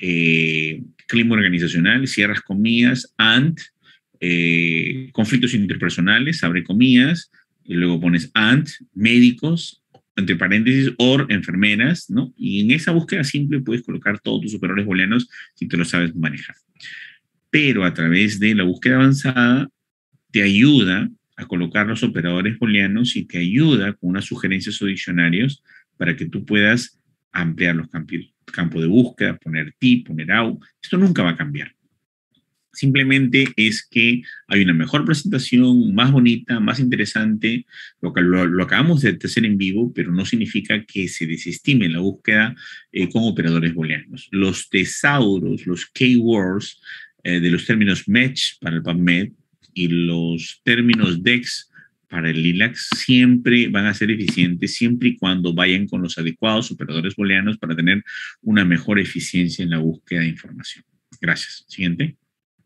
clima organizacional, cierras comillas, and, conflictos interpersonales, abre comillas, y luego pones and, médicos, entre paréntesis, or, enfermeras, ¿no? Y en esa búsqueda simple puedes colocar todos tus operadores booleanos si te lo sabes manejar. Pero a través de la búsqueda avanzada te ayuda a colocar los operadores booleanos y te ayuda con unas sugerencias o diccionarios para que tú puedas ampliar los campos de búsqueda, poner ti, poner au. Esto nunca va a cambiar. Simplemente es que hay una mejor presentación, más bonita, más interesante. Lo acabamos de hacer en vivo, pero no significa que se desestime la búsqueda con operadores booleanos. Los tesauros, los keywords de los términos match para el PubMed y los términos DEX para el LILAC siempre van a ser eficientes siempre y cuando vayan con los adecuados operadores booleanos para tener una mejor eficiencia en la búsqueda de información. Gracias. Siguiente.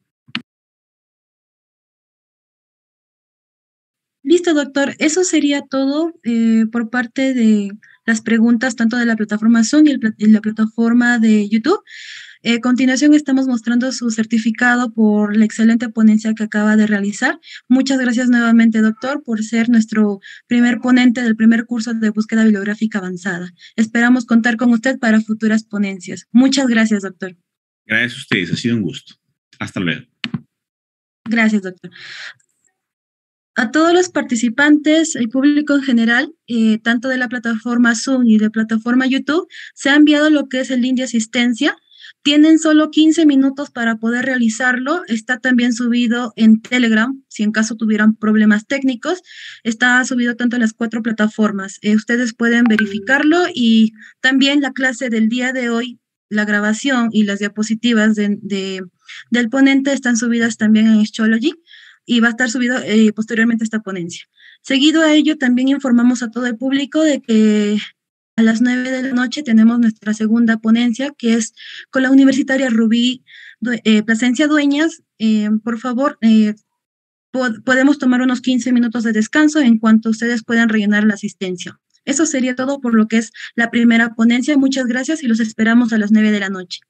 Listo, doctor. Eso sería todo por parte de las preguntas tanto de la plataforma Zoom y la plataforma de YouTube. A continuación estamos mostrando su certificado por la excelente ponencia que acaba de realizar. Muchas gracias nuevamente, doctor, por ser nuestro primer ponente del primer curso de búsqueda bibliográfica avanzada. Esperamos contar con usted para futuras ponencias. Muchas gracias, doctor. Gracias a ustedes. Ha sido un gusto. Hasta luego. Gracias, doctor. A todos los participantes, el público en general, tanto de la plataforma Zoom y de plataforma YouTube, se ha enviado lo que es el link de asistencia. Tienen solo 15 minutos para poder realizarlo. Está también subido en Telegram, si en caso tuvieran problemas técnicos. Está subido tanto a las 4 plataformas. Ustedes pueden verificarlo y también la clase del día de hoy, la grabación y las diapositivas del ponente están subidas también en Schoology. Y va a estar subido posteriormente esta ponencia. Seguido a ello, también informamos a todo el público de que a las 9 de la noche tenemos nuestra segunda ponencia, que es con la universitaria Rubí Plasencia Dueñas. Por favor, podemos tomar unos 15 minutos de descanso en cuanto ustedes puedan rellenar la asistencia. Eso sería todo por lo que es la primera ponencia. Muchas gracias y los esperamos a las 9 de la noche.